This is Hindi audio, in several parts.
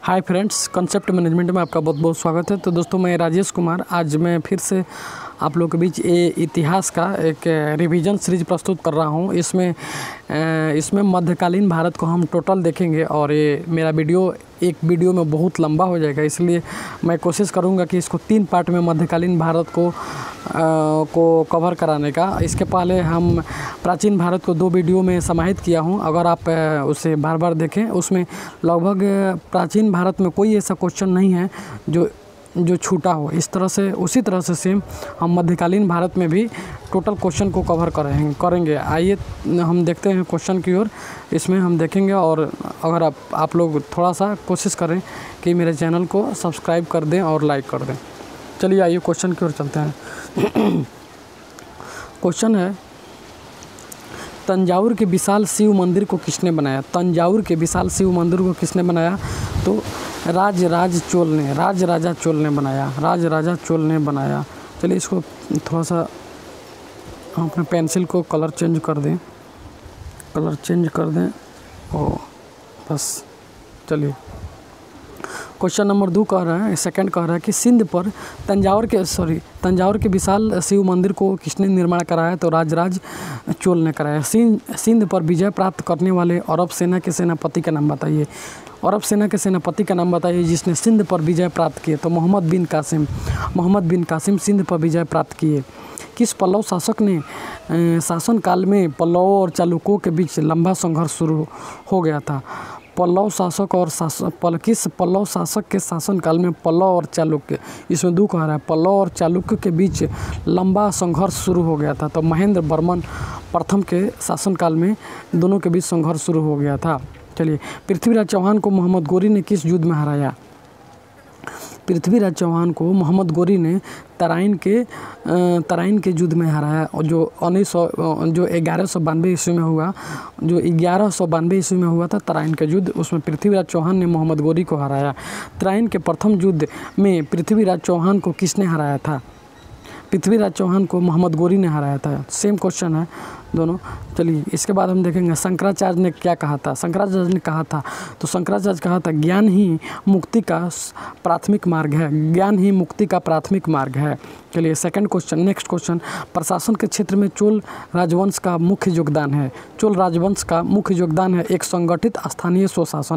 हाय फ्रेंड्स, कंसेप्ट मैनेजमेंट में आपका बहुत बहुत स्वागत है। तो दोस्तों, मैं राजेश कुमार आज मैं फिर से आप लोगों के बीच इतिहास का एक रिवीजन सीरीज प्रस्तुत कर रहा हूं। इसमें मध्यकालीन भारत को हम टोटल देखेंगे और ये मेरा एक वीडियो में बहुत लंबा हो जाएगा, इसलिए मैं कोशिश करूंगा कि इसको 3 पार्ट में मध्यकालीन भारत को कवर कराने का। इसके पहले हम प्राचीन भारत को 2 वीडियो में समाहित किया हूं। अगर आप उसे बार बार देखें, उसमें लगभग प्राचीन भारत में कोई ऐसा क्वेश्चन नहीं है जो छूटा हो। इस तरह से उसी तरह से सेम हम मध्यकालीन भारत में भी टोटल क्वेश्चन को कवर करेंगे। आइए हम देखते हैं क्वेश्चन की ओर। इसमें हम देखेंगे और अगर आप लोग थोड़ा सा कोशिश करें कि मेरे चैनल को सब्सक्राइब कर दें और लाइक कर दें। चलिए आइए क्वेश्चन की ओर चलते हैं। क्वेश्चन है, तंजावुर के विशाल शिव मंदिर को किसने बनाया? तंजावुर के विशाल शिव मंदिर को किसने बनाया? तो राजा चोल ने बनाया। चलिए इसको थोड़ा सा हम अपने पेंसिल को कलर चेंज कर दें और बस। चलिए क्वेश्चन नंबर 2 कह रहा है, सेकंड कह रहा है कि सिंध पर तंजावुर के विशाल शिव मंदिर को किसने निर्माण कराया? तो राज चोल ने कराया। सिंध पर विजय प्राप्त करने वाले अरब सेना के सेनापति का नाम बताइए। अरब सेना के सेनापति का नाम बताइए जिसने सिंध पर विजय प्राप्त किए। तो मोहम्मद बिन कासिम सिंध पर विजय प्राप्त किए। किस पल्लव शासक ने शासनकाल में पल्लवों और चालुक्यों के बीच लंबा संघर्ष शुरू हो गया था? किस पल्लव शासक के शासनकाल में पल्लव और चालुक्य, इसमें 2 कह रहा है, पल्लव और चालुक्य के बीच लंबा संघर्ष शुरू हो गया था? तो महेंद्र वर्मन प्रथम के शासनकाल में दोनों के बीच संघर्ष शुरू हो गया था। चलिए, पृथ्वीराज चौहान को मोहम्मद गोरी ने किस युद्ध में हराया? पृथ्वीराज चौहान को मोहम्मद गोरी ने तराइन के युद्ध में हराया, और जो 1192 ईस्वी में हुआ, था तराइन का युद्ध। उसमें पृथ्वीराज चौहान ने मोहम्मद गोरी को हराया। तराइन के प्रथम युद्ध में पृथ्वीराज चौहान को किसने हराया था? पृथ्वीराज चौहान को मोहम्मद गोरी ने हराया था। सेम क्वेश्चन है दोनों। चलिए इसके बाद हम देखेंगे शंकराचार्य ने क्या कहा था। शंकराचार्य ने कहा था, तो शंकराचार्य कहा था ज्ञान ही मुक्ति का प्राथमिक मार्ग है। चलिए सेकंड क्वेश्चन, नेक्स्ट क्वेश्चन, प्रशासन के क्षेत्र में चोल राजवंश का मुख्य योगदान है। चोल राजवंश का मुख्य योगदान है एक संगठित स्थानीय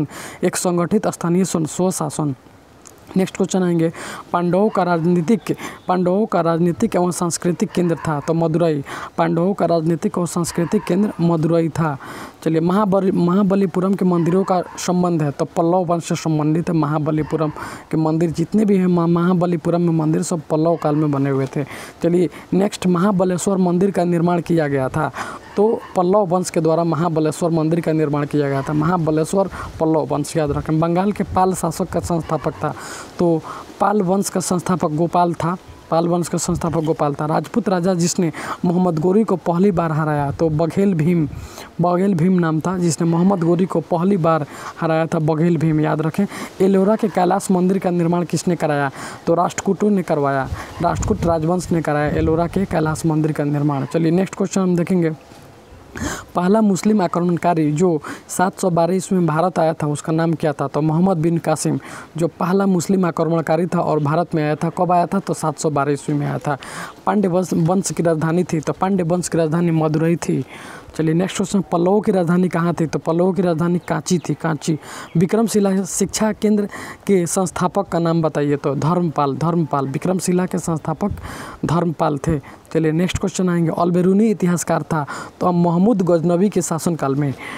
स्वशासन। नेक्स्ट क्वेश्चन आएंगे, पांडवों का राजनीतिक एवं सांस्कृतिक केंद्र था। तो मदुरई। पांडवों का राजनीतिक और सांस्कृतिक केंद्र मदुरई था। चलिए, महाबलीपुरम के मंदिरों का संबंध है। तो पल्लव वंश से संबंधित है। महाबलीपुरम के मंदिर जितने भी हैं, महाबलीपुरम में मंदिर सब पल्लव काल में बने हुए थे। चलिए नेक्स्ट, महाबलेश्वर मंदिर का निर्माण किया गया था। तो पल्लव वंश के द्वारा महाबलेश्वर मंदिर का निर्माण किया गया था। महाबलेश्वर पल्लव वंश, याद रखें। बंगाल के पाल शासक का संस्थापक था। तो पाल वंश का संस्थापक गोपाल था। राजपूत राजा जिसने मोहम्मद गोरी को पहली बार हराया, तो बघेल भीम नाम था जिसने मोहम्मद गोरी को पहली बार हराया था, बघेल भीम, याद रखें। एलोरा के कैलाश मंदिर का निर्माण किसने कराया? तो राष्ट्रकूटों ने करवाया। राष्ट्रकूट राजवंश ने कराया एलोरा के कैलाश मंदिर का निर्माण। चलिए नेक्स्ट क्वेश्चन हम देखेंगे, पहला मुस्लिम आक्रमणकारी जो 712 ईस्वी में भारत आया था उसका नाम क्या था? तो मोहम्मद बिन कासिम जो पहला मुस्लिम आक्रमणकारी था और भारत में आया था। कब आया था? तो 712 ईस्वी में आया था। पांड्य वंश की राजधानी थी, तो पांड्य वंश की राजधानी मदुरई थी। चलिए नेक्स्ट क्वेश्चन, पल्लवों की राजधानी कहाँ थी? तो पल्लवों की राजधानी कांची थी। विक्रमशिला शिक्षा केंद्र के संस्थापक का नाम बताइए। तो धर्मपाल। विक्रमशिला के संस्थापक धर्मपाल थे। चलिए नेक्स्ट क्वेश्चन आएंगे, अलबेरूनी इतिहासकार था। तो अब महमूद गजनवी के शासनकाल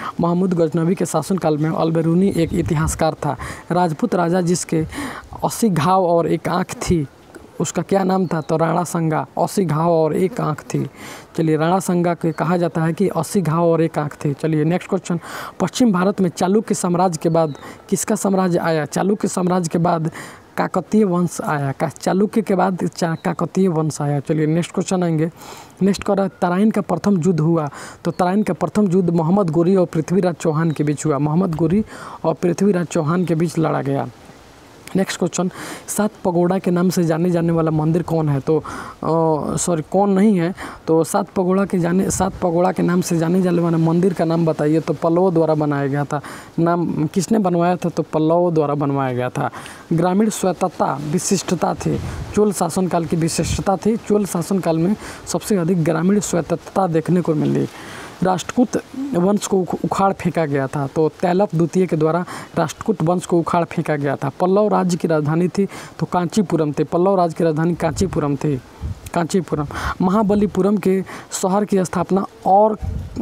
में अलबेरूनी एक इतिहासकार था। राजपूत राजा जिसके 80 घाव और 1 आँख थी, उसका क्या नाम था? तो राणा संगा। 80 घाव और 1 आँख थी। चलिए, राणा संगा के कहा जाता है कि 80 घाव और 1 आँख थी। चलिए नेक्स्ट क्वेश्चन, पश्चिम भारत में चालुक्य साम्राज्य के बाद किसका साम्राज्य आया? चालुक्य साम्राज्य के बाद काकतीय वंश आया। चालुक्य के बाद काकतीय वंश आया। चलिए नेक्स्ट क्वेश्चन आएंगे, नेक्स्ट कर तराइन का प्रथम युद्ध हुआ। तो तराइन का प्रथम युद्ध मोहम्मद गोरी और पृथ्वीराज चौहान के बीच हुआ। मोहम्मद गोरी और पृथ्वीराज चौहान के बीच लड़ा गया। नेक्स्ट क्वेश्चन, 7 पगोड़ा के नाम से जाने जाने वाला मंदिर कौन है? तो कौन नहीं है, तो 7 पगोड़ा के नाम से जाने जाने वाले मंदिर का नाम बताइए। तो पल्लवों द्वारा बनाया गया था। नाम किसने बनवाया था? तो पल्लवों द्वारा बनवाया गया था। ग्रामीण स्वायत्तता विशिष्टता थी, चोल शासनकाल की विशिष्टता थी। चोल शासनकाल में सबसे अधिक ग्रामीण स्वायत्तता देखने को मिली। राष्ट्रकूट वंश को उखाड़ फेंका गया था। तो तैलप द्वितीय के द्वारा राष्ट्रकूट वंश को उखाड़ फेंका गया था। पल्लव राज्य की राजधानी थी तो कांचीपुरम थी। पल्लव राज्य की राजधानी कांचीपुरम थी। कांचीपुरम। महाबलीपुरम के शहर की स्थापना और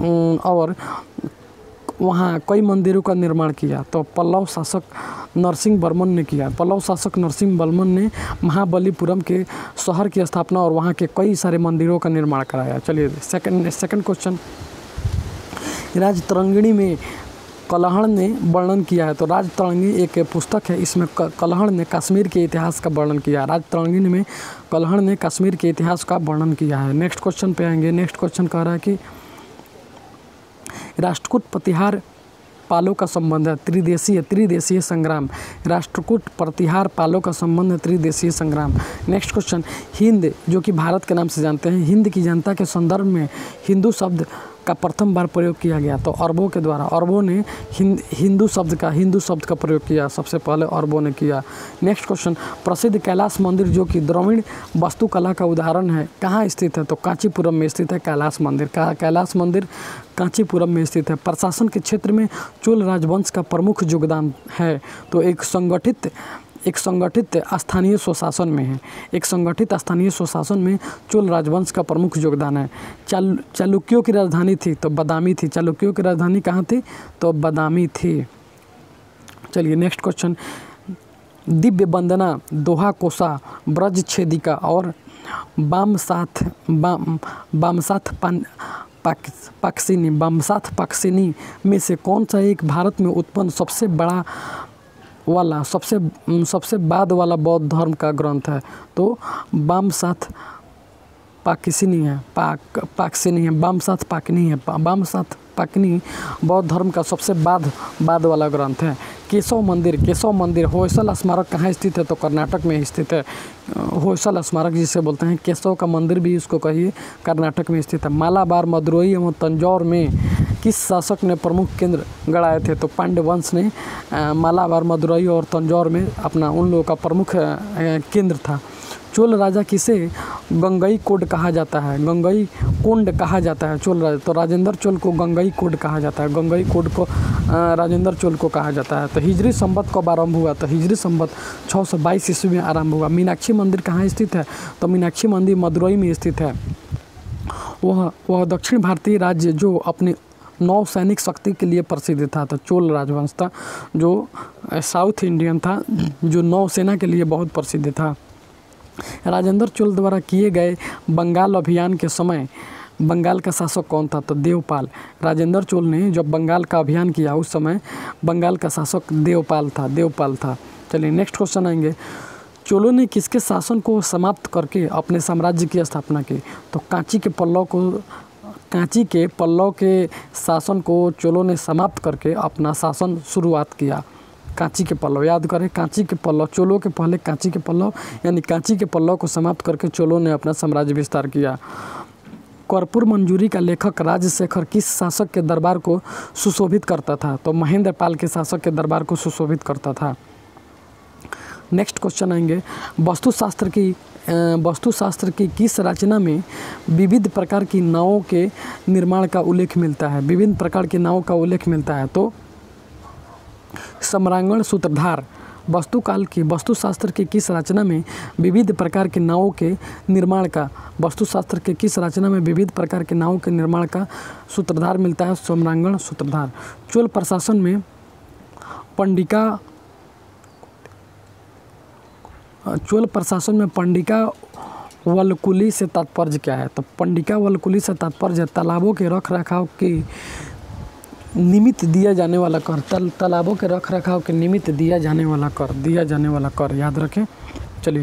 वहाँ कई मंदिरों का निर्माण किया। तो पल्लव शासक नरसिंह वर्मन ने किया। पल्लव शासक नरसिंह वर्मन ने महाबलीपुरम के शहर की स्थापना और वहाँ के कई सारे मंदिरों का निर्माण कराया। चलिए सेकंड क्वेश्चन, राजतरंगिणी में कलहड़ ने वर्णन किया है। तो राजतरंगिणी एक पुस्तक है, इसमें कलहड़ ने कश्मीर के इतिहास का वर्णन किया है। राजतरंगिणी में कलहड़ ने कश्मीर के इतिहास का वर्णन किया है। नेक्स्ट क्वेश्चन पे आएंगे। नेक्स्ट क्वेश्चन कह रहा है कि राष्ट्रकूट प्रतिहार पालों का संबंध है त्रिदेशीय संग्राम। राष्ट्रकूट प्रतिहार पालों का संबंध है त्रिदेशीय संग्राम। नेक्स्ट क्वेश्चन, हिंद जो कि भारत के नाम से जानते हैं, हिंद की जनता के संदर्भ में हिंदू शब्द का प्रथम बार प्रयोग किया गया। तो अरबों के द्वारा, अरबों ने हिंदू शब्द का प्रयोग किया, सबसे पहले अरबों ने किया। नेक्स्ट क्वेश्चन, प्रसिद्ध कैलाश मंदिर जो कि द्रविड़ वास्तुकला का उदाहरण है, कहाँ स्थित है? तो कांचीपुरम में स्थित है कैलाश मंदिर। कैलाश मंदिर कांचीपुरम में स्थित है। प्रशासन के क्षेत्र में चोल राजवंश का प्रमुख योगदान है। तो एक संगठित स्थानीय स्वशासन में है। एक संगठित स्थानीय स्वशासन में चोल राजवंश का प्रमुख योगदान है। चालुक्यों की राजधानी थी तो बदामी थी। चालुक्यों की राजधानी कहाँ थी? तो बदामी थी। चलिए नेक्स्ट क्वेश्चन, दिव्य वंदना, दोहा कोसा, ब्रज छेदिका और बामसाथ पक्षिनी में से कौन सा एक भारत में उत्पन्न सबसे बाद वाला बौद्ध धर्म का ग्रंथ है? तो बामसाथ पाकिनी है। बामसाथ पाकनी बौद्ध धर्म का सबसे बाद वाला ग्रंथ है। केशव मंदिर होयसल स्मारक कहाँ स्थित है? तो कर्नाटक में स्थित है। होयसल स्मारक जिसे बोलते हैं, केशव का मंदिर भी इसको कहिए, कर्नाटक में स्थित है। मालाबार, मदुरई एवं तंजौर में किस शासक ने प्रमुख केंद्र गढ़ाए थे? तो पांड्य वंश ने मालाबार, मदुरई और तंजौर में अपना उन लोगों का प्रमुख केंद्र था। चोल राजा किसे गंगई कोड कहा जाता है? गंगई कोंड कहा जाता है चोल राजा। तो राजेंद्र चोल को गंगई कोड कहा जाता है। गंगई कोड को राजेंद्र चोल को कहा जाता है। तो हिजरी संवत कब आरंभ हुआ? तो हिजरी संवत 622 ईस्वी में आरंभ हुआ। मीनाक्षी मंदिर कहाँ स्थित है? तो मीनाक्षी मंदिर मदुरई में स्थित है। वह दक्षिण भारतीय राज्य जो अपने नौसैनिक शक्ति के लिए प्रसिद्ध था। तो चोल राजवंश था जो साउथ इंडियन था, जो नौसेना के लिए बहुत प्रसिद्ध था। राजेंद्र चोल द्वारा किए गए बंगाल अभियान के समय बंगाल का शासक कौन था? तो देवपाल। राजेंद्र चोल ने जब बंगाल का अभियान किया उस समय बंगाल का शासक देवपाल था। चलिए नेक्स्ट क्वेश्चन आएंगे। चोलों ने किसके शासन को समाप्त करके अपने साम्राज्य की स्थापना की? तो कांची के पल्लव के शासन को चोलों ने समाप्त करके अपना शासन शुरुआत किया। कांची के पल्लव, याद करें, कांची के पल्लव, चोलों के पहले कांची के पल्लव, यानी कांची के पल्लव को समाप्त करके चोलों ने अपना साम्राज्य विस्तार किया। कर्पूर मंजूरी का लेखक राजशेखर किस शासक के दरबार को सुशोभित करता था? तो महेंद्र पाल के शासक के दरबार को सुशोभित करता था। नेक्स्ट क्वेश्चन आएंगे। वस्तुशास्त्र की किस रचना में विविध प्रकार की नावों के निर्माण का उल्लेख मिलता है? विभिन्न प्रकार की नावों का उल्लेख मिलता है। तो सम्रांगण सूत्रधार। वस्तुशास्त्र की किस रचना में विविध प्रकार के नावों के निर्माण का सूत्रधार मिलता है? सम्रांगण सूत्रधार। चोल प्रशासन में पंडिका वल्कुली से तात्पर्य क्या है? तो पंडिका वल्कुली से तात्पर्य तालाबों के रख रखाव के निमित्त दिया जाने वाला कर। तालाबों के रख रखाव के निमित्त दिया जाने वाला कर, याद रखें। चलिए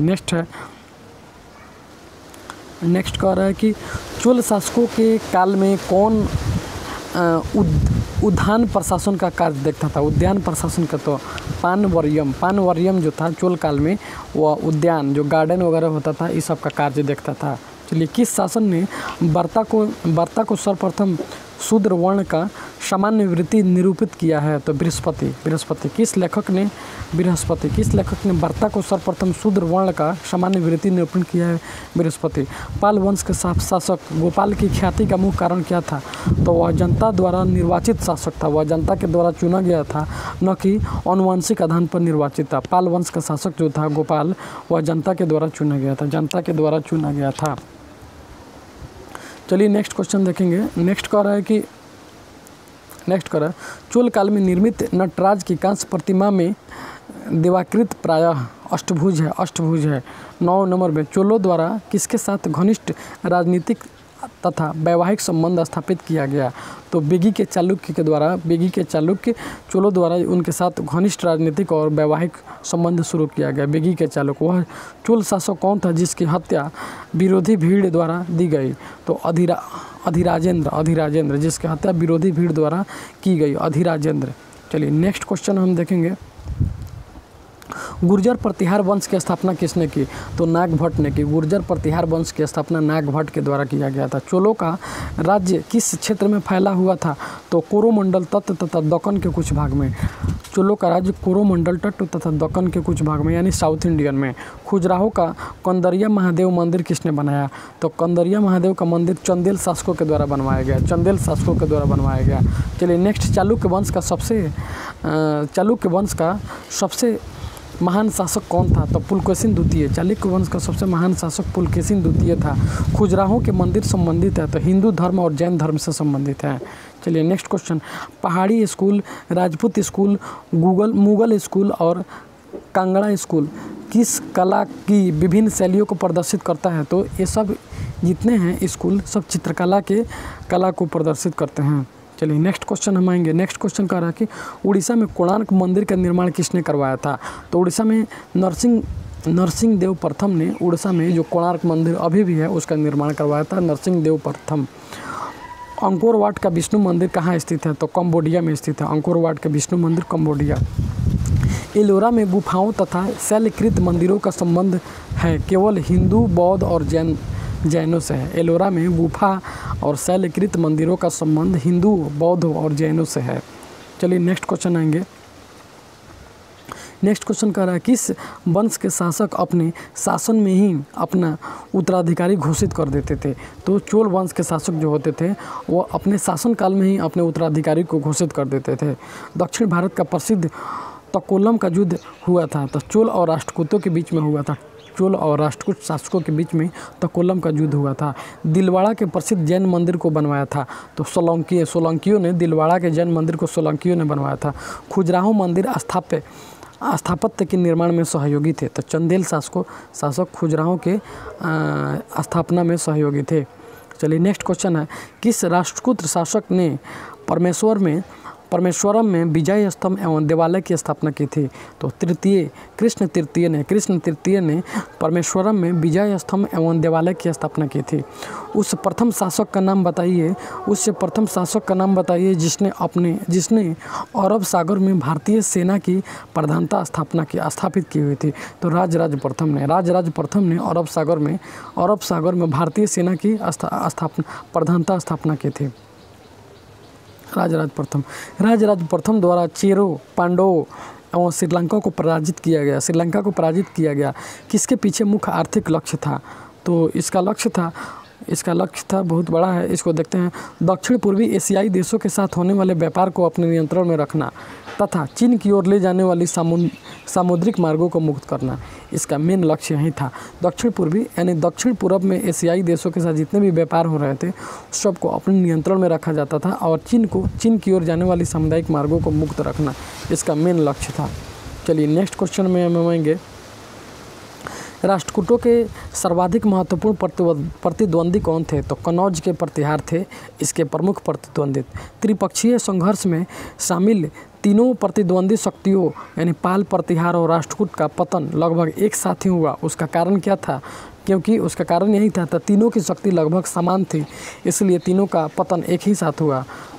नेक्स्ट कह रहा है कि चोल शासकों के काल में कौन उद्यान प्रशासन का कार्य देखता था। उद्यान प्रशासन का तो पानवर्यम जो था चोल काल में, वह उद्यान जो गार्डन वगैरह होता था इस सब का कार्य देखता था। चलिए, किस शासन ने वार्ता को सर्वप्रथम शूद्र वर्ण का सामान्य वृत्ति निरूपित किया है? तो बृहस्पति। किस लेखक ने वार्ता को सर्वप्रथम शूद्र वर्ण का सामान्य वृत्ति निरूपण किया है? बृहस्पति। पाल वंश के शासक गोपाल की ख्याति का मुख्य कारण क्या था? तो वह जनता द्वारा निर्वाचित शासक था। वह जनता के द्वारा चुना गया था, न कि आनुवंशिक आधार पर निर्वाचित था। पाल वंश का शासक जो था गोपाल, वह जनता के द्वारा चुना गया था। चलिए नेक्स्ट क्वेश्चन देखेंगे। नेक्स्ट कह रहा है चोल काल में निर्मित नटराज की कांस्य प्रतिमा में देवाकृत प्रायः अष्टभुज है। 9 नंबर में चोलों द्वारा किसके साथ घनिष्ठ राजनीतिक तथा वैवाहिक संबंध स्थापित किया गया? तो बेगी के चालुक्य चोलों द्वारा उनके साथ घनिष्ठ राजनीतिक और वैवाहिक संबंध शुरू किया गया। बेगी के चालुक्य। वह चोल शासक कौन था जिसकी हत्या विरोधी भीड़ द्वारा दी गई? तो अधिराजेंद्र, जिसकी हत्या विरोधी भीड़ द्वारा की गई, अधिराजेंद्र। चलिए नेक्स्ट क्वेश्चन हम देखेंगे। गुर्जर प्रतिहार वंश की स्थापना किसने की? तो नागभट्ट ने की। गुर्जर प्रतिहार वंश की स्थापना नागभट्ट के द्वारा किया गया था। चोलों का राज्य किस क्षेत्र में फैला हुआ था? तो कोरोमंडल तट तथा दक्कन के कुछ भाग में। चोलों का राज्य कोरोमंडल तट तथा दक्कन के कुछ भाग में, यानी साउथ इंडियन में। खजुराहो का कंदरिया महादेव मंदिर किसने बनाया? तो कंदरिया महादेव का मंदिर चंदेल शासकों के द्वारा बनवाया गया। चलिए नेक्स्ट, चालुक्य वंश का सबसे महान शासक कौन था? तो पुलकेशिन द्वितीय। चालुक्य वंश का सबसे महान शासक पुलकेशिन द्वितीय था। खजुराहो के मंदिर संबंधित है तो हिंदू धर्म और जैन धर्म से संबंधित है। चलिए next question. Pahari school, Rajput school, Mughal school और कांगड़ा स्कूल किस कला की विभिन्न शैलियों को प्रदर्शित करता है? तो ये सब जितने हैं स्कूल सब चित्रकला के कला को प्रदर्शित करते हैं। चलिए नेक्स्ट क्वेश्चन हम आएंगे। नेक्स्ट क्वेश्चन कह रहा है कि उड़ीसा में कोणार्क मंदिर का निर्माण किसने करवाया था? तो उड़ीसा में नरसिंह देव प्रथम ने उड़ीसा में जो कोणार्क मंदिर अभी भी है उसका निर्माण करवाया था, नरसिंह देव प्रथम। अंकोर वाट का विष्णु मंदिर कहाँ स्थित है? तो कंबोडिया में स्थित है। अंकोर वाट का विष्णु मंदिर कंबोडिया। एलोरा में गुफाओं तथा शैलकृत मंदिरों का संबंध है केवल हिंदू, बौद्ध और जैनों से है। एलोरा में गुफा और शैलकृत मंदिरों का संबंध हिंदू, बौद्ध और जैनों से है। चलिए नेक्स्ट क्वेश्चन आएंगे। नेक्स्ट क्वेश्चन कह रहा है किस वंश के शासक अपने शासन में ही अपना उत्तराधिकारी घोषित कर देते थे? तो चोल वंश के शासक जो होते थे वो अपने शासन काल में ही अपने उत्तराधिकारी को घोषित कर देते थे। दक्षिण भारत का प्रसिद्ध तकोलम का युद्ध हुआ था तो चोल और राष्ट्रकूटों के बीच में हुआ था। चोल और राष्ट्रकूट शासकों के बीच में तकोलम का युद्ध हुआ था। दिलवाड़ा के प्रसिद्ध जैन मंदिर को बनवाया था तो सोलंकियों ने दिलवाड़ा के जैन मंदिर को सोलंकियों ने बनवाया था। खजुराहो मंदिर स्थापत्य के निर्माण में सहयोगी थे तो चंदेल शासक खजुराहो के स्थापना में सहयोगी थे। चलिए नेक्स्ट क्वेश्चन है किस राष्ट्रकूट शासक ने परमेश्वरम में विजय स्तंभ एवं देवालय की स्थापना की थी? तो कृष्ण तृतीय ने परमेश्वरम में विजय स्तंभ एवं देवालय की स्थापना की थी। उस प्रथम शासक का नाम बताइए जिसने अरब सागर में भारतीय सेना की प्रधानता स्थापित की हुई थी। तो राजराज प्रथम ने अरब सागर में भारतीय सेना की प्रधानता स्थापना की थी। राजराज प्रथम द्वारा चेरो, पांडवों एवं श्रीलंका को पराजित किया गया। किसके पीछे मुख्य आर्थिक लक्ष्य था? तो इसका लक्ष्य था बहुत बड़ा है, इसको देखते हैं। दक्षिण पूर्वी एशियाई देशों के साथ होने वाले व्यापार को अपने नियंत्रण में रखना तथा चीन की ओर ले जाने वाली सामुद्रिक मार्गों को मुक्त करना, इसका मेन लक्ष्य यही था। दक्षिण पूर्वी यानी दक्षिण पूर्व में एशियाई देशों के साथ जितने भी व्यापार हो रहे थे सबको अपने नियंत्रण में रखा जाता था और चीन की ओर जाने वाली सामुदायिक मार्गों को मुक्त रखना, इसका मेन लक्ष्य था। चलिए नेक्स्ट क्वेश्चन में हम आएंगे। राष्ट्रकूटों के सर्वाधिक महत्वपूर्ण प्रतिद्वंदी कौन थे? तो कनौज के प्रतिहार थे इसके प्रमुख प्रतिद्वंदी। त्रिपक्षीय संघर्ष में शामिल तीनों प्रतिद्वंदी शक्तियों यानी पाल, प्रतिहार और राष्ट्रकूट का पतन लगभग एक साथ ही हुआ। उसका कारण क्या था? क्योंकि उसका कारण यही था तीनों की शक्ति लगभग समान थी, इसलिए तीनों का पतन एक ही साथ हुआ।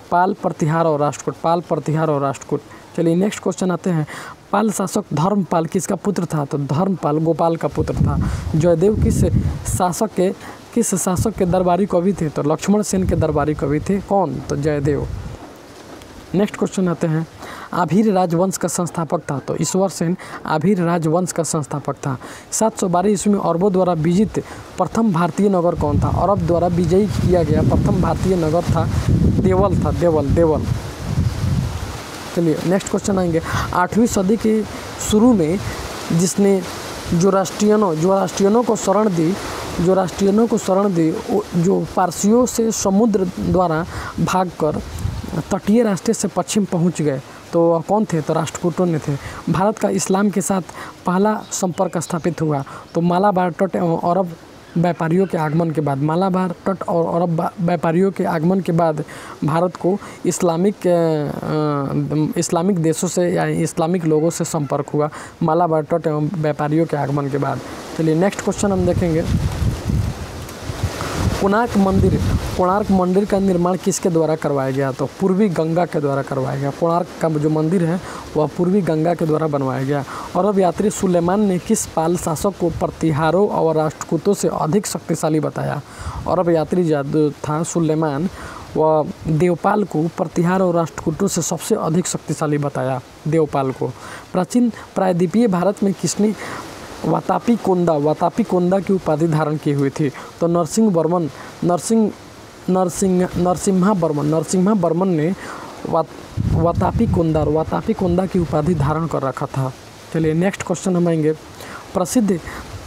पाल, प्रतिहार और राष्ट्रकूट, पाल, प्रतिहार और राष्ट्रकूट। चलिए नेक्स्ट क्वेश्चन आते हैं। पाल शासक धर्मपाल किसका पुत्र था? तो धर्मपाल गोपाल का पुत्र था। जयदेव किस शासक के दरबारी कवि थे? तो लक्ष्मण सेन के दरबारी कवि थे। कौन? तो जयदेव। नेक्स्ट क्वेश्चन आते हैं। आभीर राजवंश का संस्थापक था? तो ईश्वर सेन आभीर राजवंश का संस्थापक था। 712 ईस्वी में अरबों द्वारा विजित प्रथम भारतीय नगर कौन था? अरब द्वारा विजयी किया गया प्रथम भारतीय नगर था देवल। चलिए नेक्स्ट क्वेश्चन आएंगे। 8वीं सदी के शुरू में जिसने जोरास्ट्रियनों को शरण दी, जो पारसियों से समुद्र द्वारा भागकर तटीय रास्ते से पश्चिम पहुंच गए, तो कौन थे? तो राष्ट्रकूटों ने थे। भारत का इस्लाम के साथ पहला संपर्क स्थापित हुआ तो मालाबार तट एवं अरब व्यापारियों के आगमन के बाद, मालाबार तट और अरब व्यापारियों के आगमन के बाद भारत को इस्लामिक देशों से या इस्लामिक लोगों से संपर्क हुआ, मालाबार तट एवं व्यापारियों के आगमन के बाद। चलिए नेक्स्ट क्वेश्चन हम देखेंगे। कोणार्क मंदिर का निर्माण किसके द्वारा करवाया गया? तो पूर्वी गंगा के द्वारा करवाया गया। कोणार्क का जो मंदिर है वह पूर्वी गंगा के द्वारा बनवाया गया। अरब यात्री सुलेमान ने किस पाल शासक को प्रतिहारों और राष्ट्रकूटों से अधिक शक्तिशाली बताया? अरब यात्री जो था सुलेमान, वह देवपाल को प्रतिहार और राष्ट्रकूटों से सबसे अधिक शक्तिशाली बताया, देवपाल को। प्राचीन प्रायद्वीपीय भारत में किसने वातापी कोंदा की उपाधि धारण की हुई थी? तो नरसिम्हा बर्मन ने वातापी कोंदा की उपाधि धारण कर रखा था। चलिए नेक्स्ट क्वेश्चन हम आएंगे। प्रसिद्ध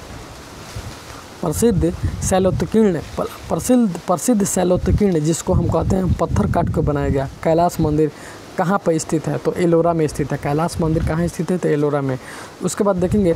शैलोत्कीर्ण जिसको हम कहते हैं पत्थर काट कर बनाया गया कैलाश मंदिर कहाँ पर स्थित है? तो एलोरा में स्थित है। कैलाश मंदिर कहाँ स्थित है? तो एलोरा में। उसके बाद देखेंगे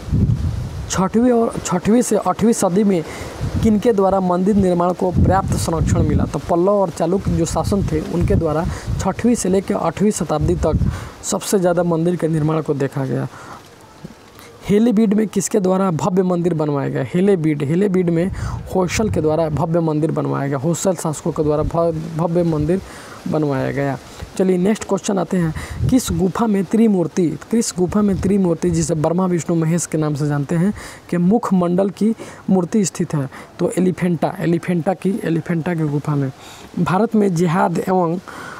6वीं से 8वीं सदी में किनके द्वारा मंदिर निर्माण को पर्याप्त संरक्षण मिला? तो पल्लव और चालुक्य जो शासन थे उनके द्वारा 6वीं से लेकर 8वीं शताब्दी तक सबसे ज़्यादा मंदिर के निर्माण को देखा गया। हेलेबीड में किसके द्वारा भव्य मंदिर बनवाया गया? हेलेबीड में होयसल के द्वारा भव्य मंदिर बनवाया गया। होयसल शासकों के द्वारा भव्य मंदिर बनवाया गया। चलिए नेक्स्ट क्वेश्चन आते हैं। किस गुफा में त्रिमूर्ति जिसे ब्रह्मा विष्णु महेश के नाम से जानते हैं कि मुखमंडल की मूर्ति स्थित है? तो एलिफेंटा की गुफा में। भारत में जिहाद एवं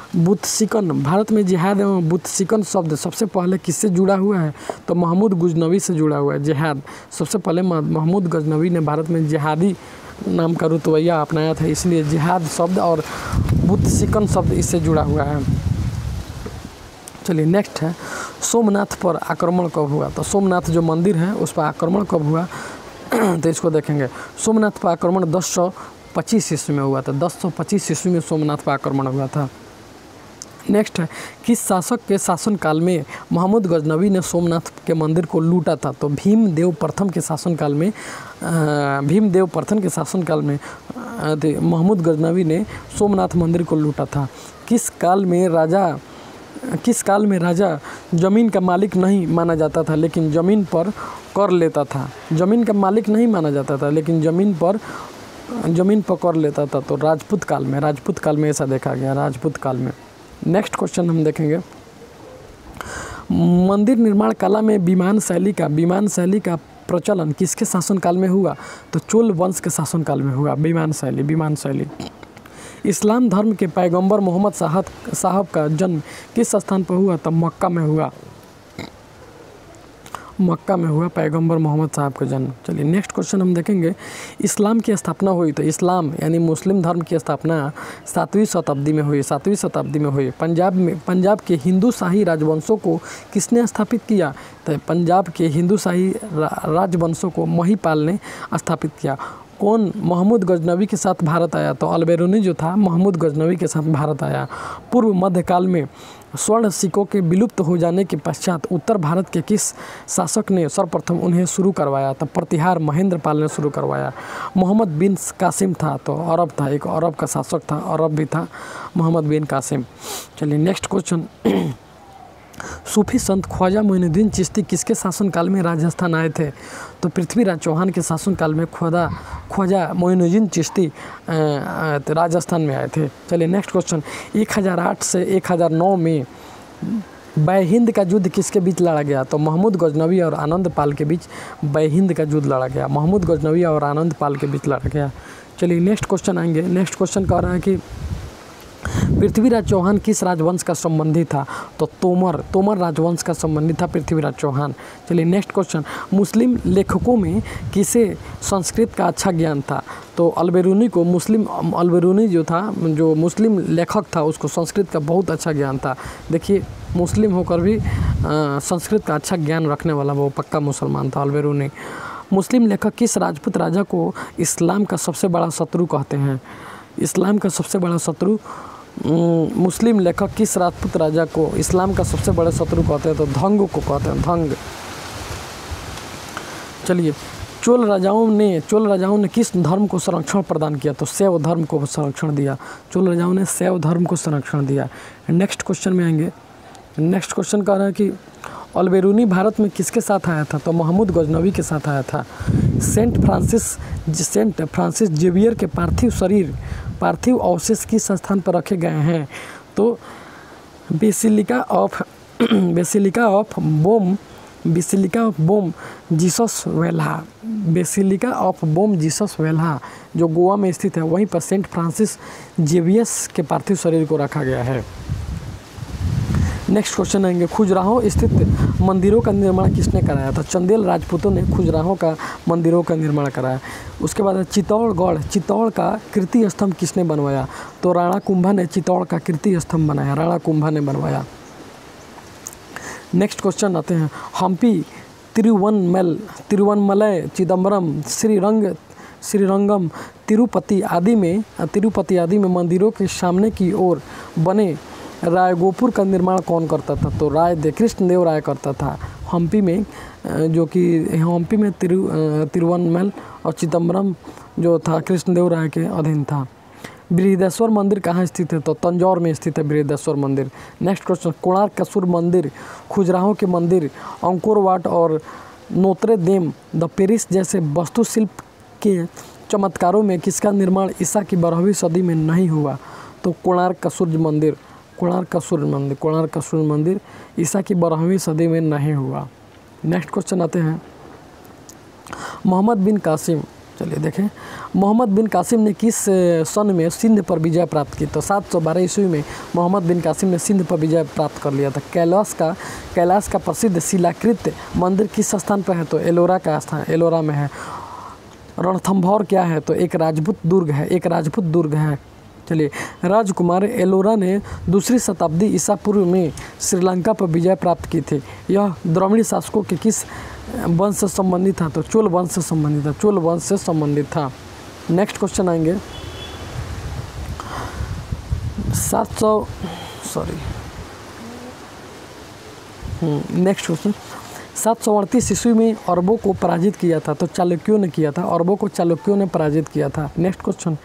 बुतसिकन शब्द सबसे पहले किससे जुड़ा हुआ है? तो महमूद गजनवी से जुड़ा हुआ है। जिहाद सबसे पहले महमूद गजनवी ने भारत में जिहादी नाम का रुतवैया अपनाया था, इसलिए जिहाद शब्द और बुतसिकन शब्द इससे जुड़ा हुआ है। चलिए नेक्स्ट है। सोमनाथ पर आक्रमण कब हुआ? तो सोमनाथ जो मंदिर है उस पर आक्रमण कब हुआ? तो इसको देखेंगे। सोमनाथ पर आक्रमण 1025 ईस्वी में हुआ था। 1025 ईस्वी में सोमनाथ पर आक्रमण हुआ था। नेक्स्ट है। किस शासक के शासनकाल में महमूद गजनवी ने सोमनाथ के मंदिर को लूटा था? तो भीमदेव प्रथम के शासनकाल में महमूद गजनवी ने सोमनाथ मंदिर को लूटा था। किस काल में राजा जमीन का मालिक नहीं माना जाता था लेकिन जमीन पर कर लेता था? जमीन का मालिक नहीं माना जाता था लेकिन जमीन पर कर लेता था। तो राजपूत काल में ऐसा देखा गया, राजपूत काल में। नेक्स्ट क्वेश्चन हम देखेंगे। मंदिर निर्माण कला में विमान शैली का प्रचलन किसके शासनकाल में हुआ? तो चोल वंश के शासनकाल में हुआ विमान शैली। इस्लाम धर्म के पैगंबर मोहम्मद साहब का जन्म किस स्थान पर हुआ? तो मक्का में हुआ पैगंबर मोहम्मद साहब का जन्म। चलिए नेक्स्ट क्वेश्चन हम देखेंगे। इस्लाम की स्थापना हुई, तो इस्लाम यानी मुस्लिम धर्म की स्थापना 7वीं शताब्दी में हुई। पंजाब के हिंदू शाही राजवंशों को किसने स्थापित किया? तो पंजाब के हिंदू शाही राजवंशों को महिपाल ने स्थापित किया। कौन महमूद गजनवी के साथ भारत आया? तो अलबेरुनी जो था महमूद गजनवी के साथ भारत आया। पूर्व मध्यकाल में स्वर्ण सिक्कों के विलुप्त हो जाने के पश्चात उत्तर भारत के किस शासक ने सर्वप्रथम उन्हें शुरू करवाया? तो प्रतिहार महेंद्र पाल ने शुरू करवाया। मोहम्मद बिन कासिम था, तो अरब था, एक अरब का शासक था, अरब भी था मोहम्मद बिन कासिम। चलिए नेक्स्ट क्वेश्चन। सूफी संत ख्वाजा मोइनुद्दीन चिश्ती किसके शासनकाल में राजस्थान आए थे? तो पृथ्वीराज चौहान के शासनकाल में ख्वाजा मोइनुद्दीन चिश्ती राजस्थान में आए थे। चलिए नेक्स्ट क्वेश्चन, 1008 से 1009 में बै हिंद का युद्ध किसके बीच लड़ा गया? तो महमूद गजनवी और आनंद पाल के बीच बै हिंद का युद्ध लड़ा गया। महमूद गजनवी और आनंद पाल के बीच लड़ा गया। चलिए नेक्स्ट क्वेश्चन आएंगे। नेक्स्ट क्वेश्चन कह रहा है कि पृथ्वीराज चौहान किस राजवंश का संबंधी था? तो तोमर राजवंश का संबंधी था पृथ्वीराज चौहान। चलिए नेक्स्ट क्वेश्चन, मुस्लिम लेखकों में किसे संस्कृत का अच्छा ज्ञान था? तो अलबेरूनी जो था, जो मुस्लिम लेखक था, उसको संस्कृत का बहुत अच्छा ज्ञान था। देखिए मुस्लिम होकर भी संस्कृत का अच्छा ज्ञान रखने वाला वो पक्का मुसलमान था अलबेरूनी। मुस्लिम लेखक किस राजपूत राजा को इस्लाम का सबसे बड़ा शत्रु कहते हैं? इस्लाम का सबसे बड़ा शत्रु, मुस्लिम लेखक किस राजपूत राजा को इस्लाम का सबसे बड़ा शत्रु कहते हैं? तो धंग को कहते हैं, धंग। चलिए चोल राजाओं ने किस धर्म को संरक्षण प्रदान किया? तो शैव धर्म को संरक्षण दिया। चोल राजाओं ने शैव धर्म को संरक्षण दिया। नेक्स्ट क्वेश्चन में आएंगे। नेक्स्ट क्वेश्चन कह रहा है कि अलबेरूनी भारत में किसके साथ आया था? तो महमूद गजनवी के साथ आया था। सेंट फ्रांसिस जेवियर के पार्थिव अवशेष किस स्थान पर रखे गए हैं? तो Basilica of Bom Jesus Velha जो गोवा में स्थित है, वहीं पर सेंट फ्रांसिस जेवियर्स के पार्थिव शरीर को रखा गया है। नेक्स्ट क्वेश्चन आएंगे, खजुराहो स्थित मंदिरों का निर्माण किसने कराया था? चंदेल राजपूतों ने खजुराहो का मंदिरों का निर्माण कराया। उसके बाद चित्तौड़ का कीर्ति स्तंभ किसने बनवाया? तो राणा कुंभा ने चित्तौड़ का कीर्ति स्तंभ बनाया, राणा कुंभा ने बनवाया। नेक्स्ट क्वेश्चन आते हैं, हम्पी, तिरुवन्मलई, चिदम्बरम, श्रीरंगम, तिरुपति आदि में मंदिरों के सामने की ओर बने रायगोपुर का निर्माण कौन करता था? तो कृष्णदेव राय करता था। हम्पी में तिरुवन्मल और चिदम्बरम जो था कृष्णदेव राय के अधीन था। बृहदेश्वर मंदिर कहाँ स्थित है? तो तंजौर में स्थित है बृहदेश्वर मंदिर। नेक्स्ट क्वेश्चन, कोणार्क का सूर्य मंदिर, खजुराहो के मंदिर, अंकोर वाट और नोत्रे देम द पेरिस जैसे वास्तुशिल्प के चमत्कारों में किसका निर्माण ईसा की 12वीं सदी में नहीं हुआ? तो कोणार्क का सूर्य मंदिर ईसा की 12वीं सदी में नहीं हुआ। नेक्स्ट क्वेश्चन आते हैं, मोहम्मद बिन कासिम। चलिए देखें, मोहम्मद बिन कासिम ने किस सन में सिंध पर विजय प्राप्त की? तो 712 ईस्वी में मोहम्मद बिन कासिम ने सिंध पर विजय प्राप्त कर लिया था। कैलाश का प्रसिद्ध शिलाकृत मंदिर किस स्थान पर है? तो एलोरा में है। रणथंभौर क्या है? तो एक राजपूत दुर्ग है। चलिए, राजकुमार एलोरा ने 2री शताब्दी ईसा पूर्व में श्रीलंका पर विजय प्राप्त की थी। यह द्रविड़ शासकों के किस वंश से संबंधित था? तो चोल वंश से संबंधित था। नेक्स्ट क्वेश्चन आएंगे, 738 ईस्वी में अरबों को पराजित किया था। तो चालुक्यों ने किया था, अरबों को चालुक्यों ने पराजित किया था। नेक्स्ट क्वेश्चन,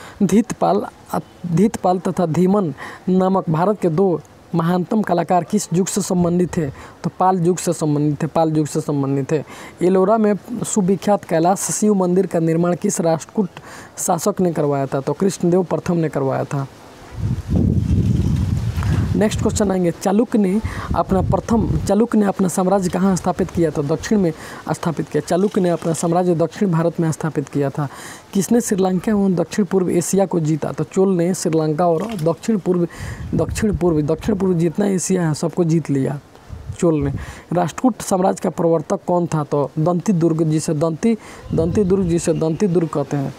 धीतपाल तथा धीमन नामक भारत के 2 महानतम कलाकार किस युग से संबंधित थे? तो पाल युग से संबंधित थे। एलोरा में सुविख्यात कैलाश शिव मंदिर का निर्माण किस राष्ट्रकूट शासक ने करवाया था? तो कृष्णदेव प्रथम ने करवाया था। नेक्स्ट क्वेश्चन आएंगे, चालुक्य ने अपना साम्राज्य कहाँ स्थापित किया? तो दक्षिण में स्थापित किया। चालुक्य ने अपना साम्राज्य दक्षिण भारत में स्थापित किया था। किसने श्रीलंका एवं दक्षिण पूर्व एशिया को जीता? तो चोल ने श्रीलंका और दक्षिण पूर्व जितना एशिया है सबको जीत लिया चोल ने। राष्ट्रकूट साम्राज्य का प्रवर्तक कौन था? तो दंती दुर्ग जिसे दंती दुर्ग कहते हैं।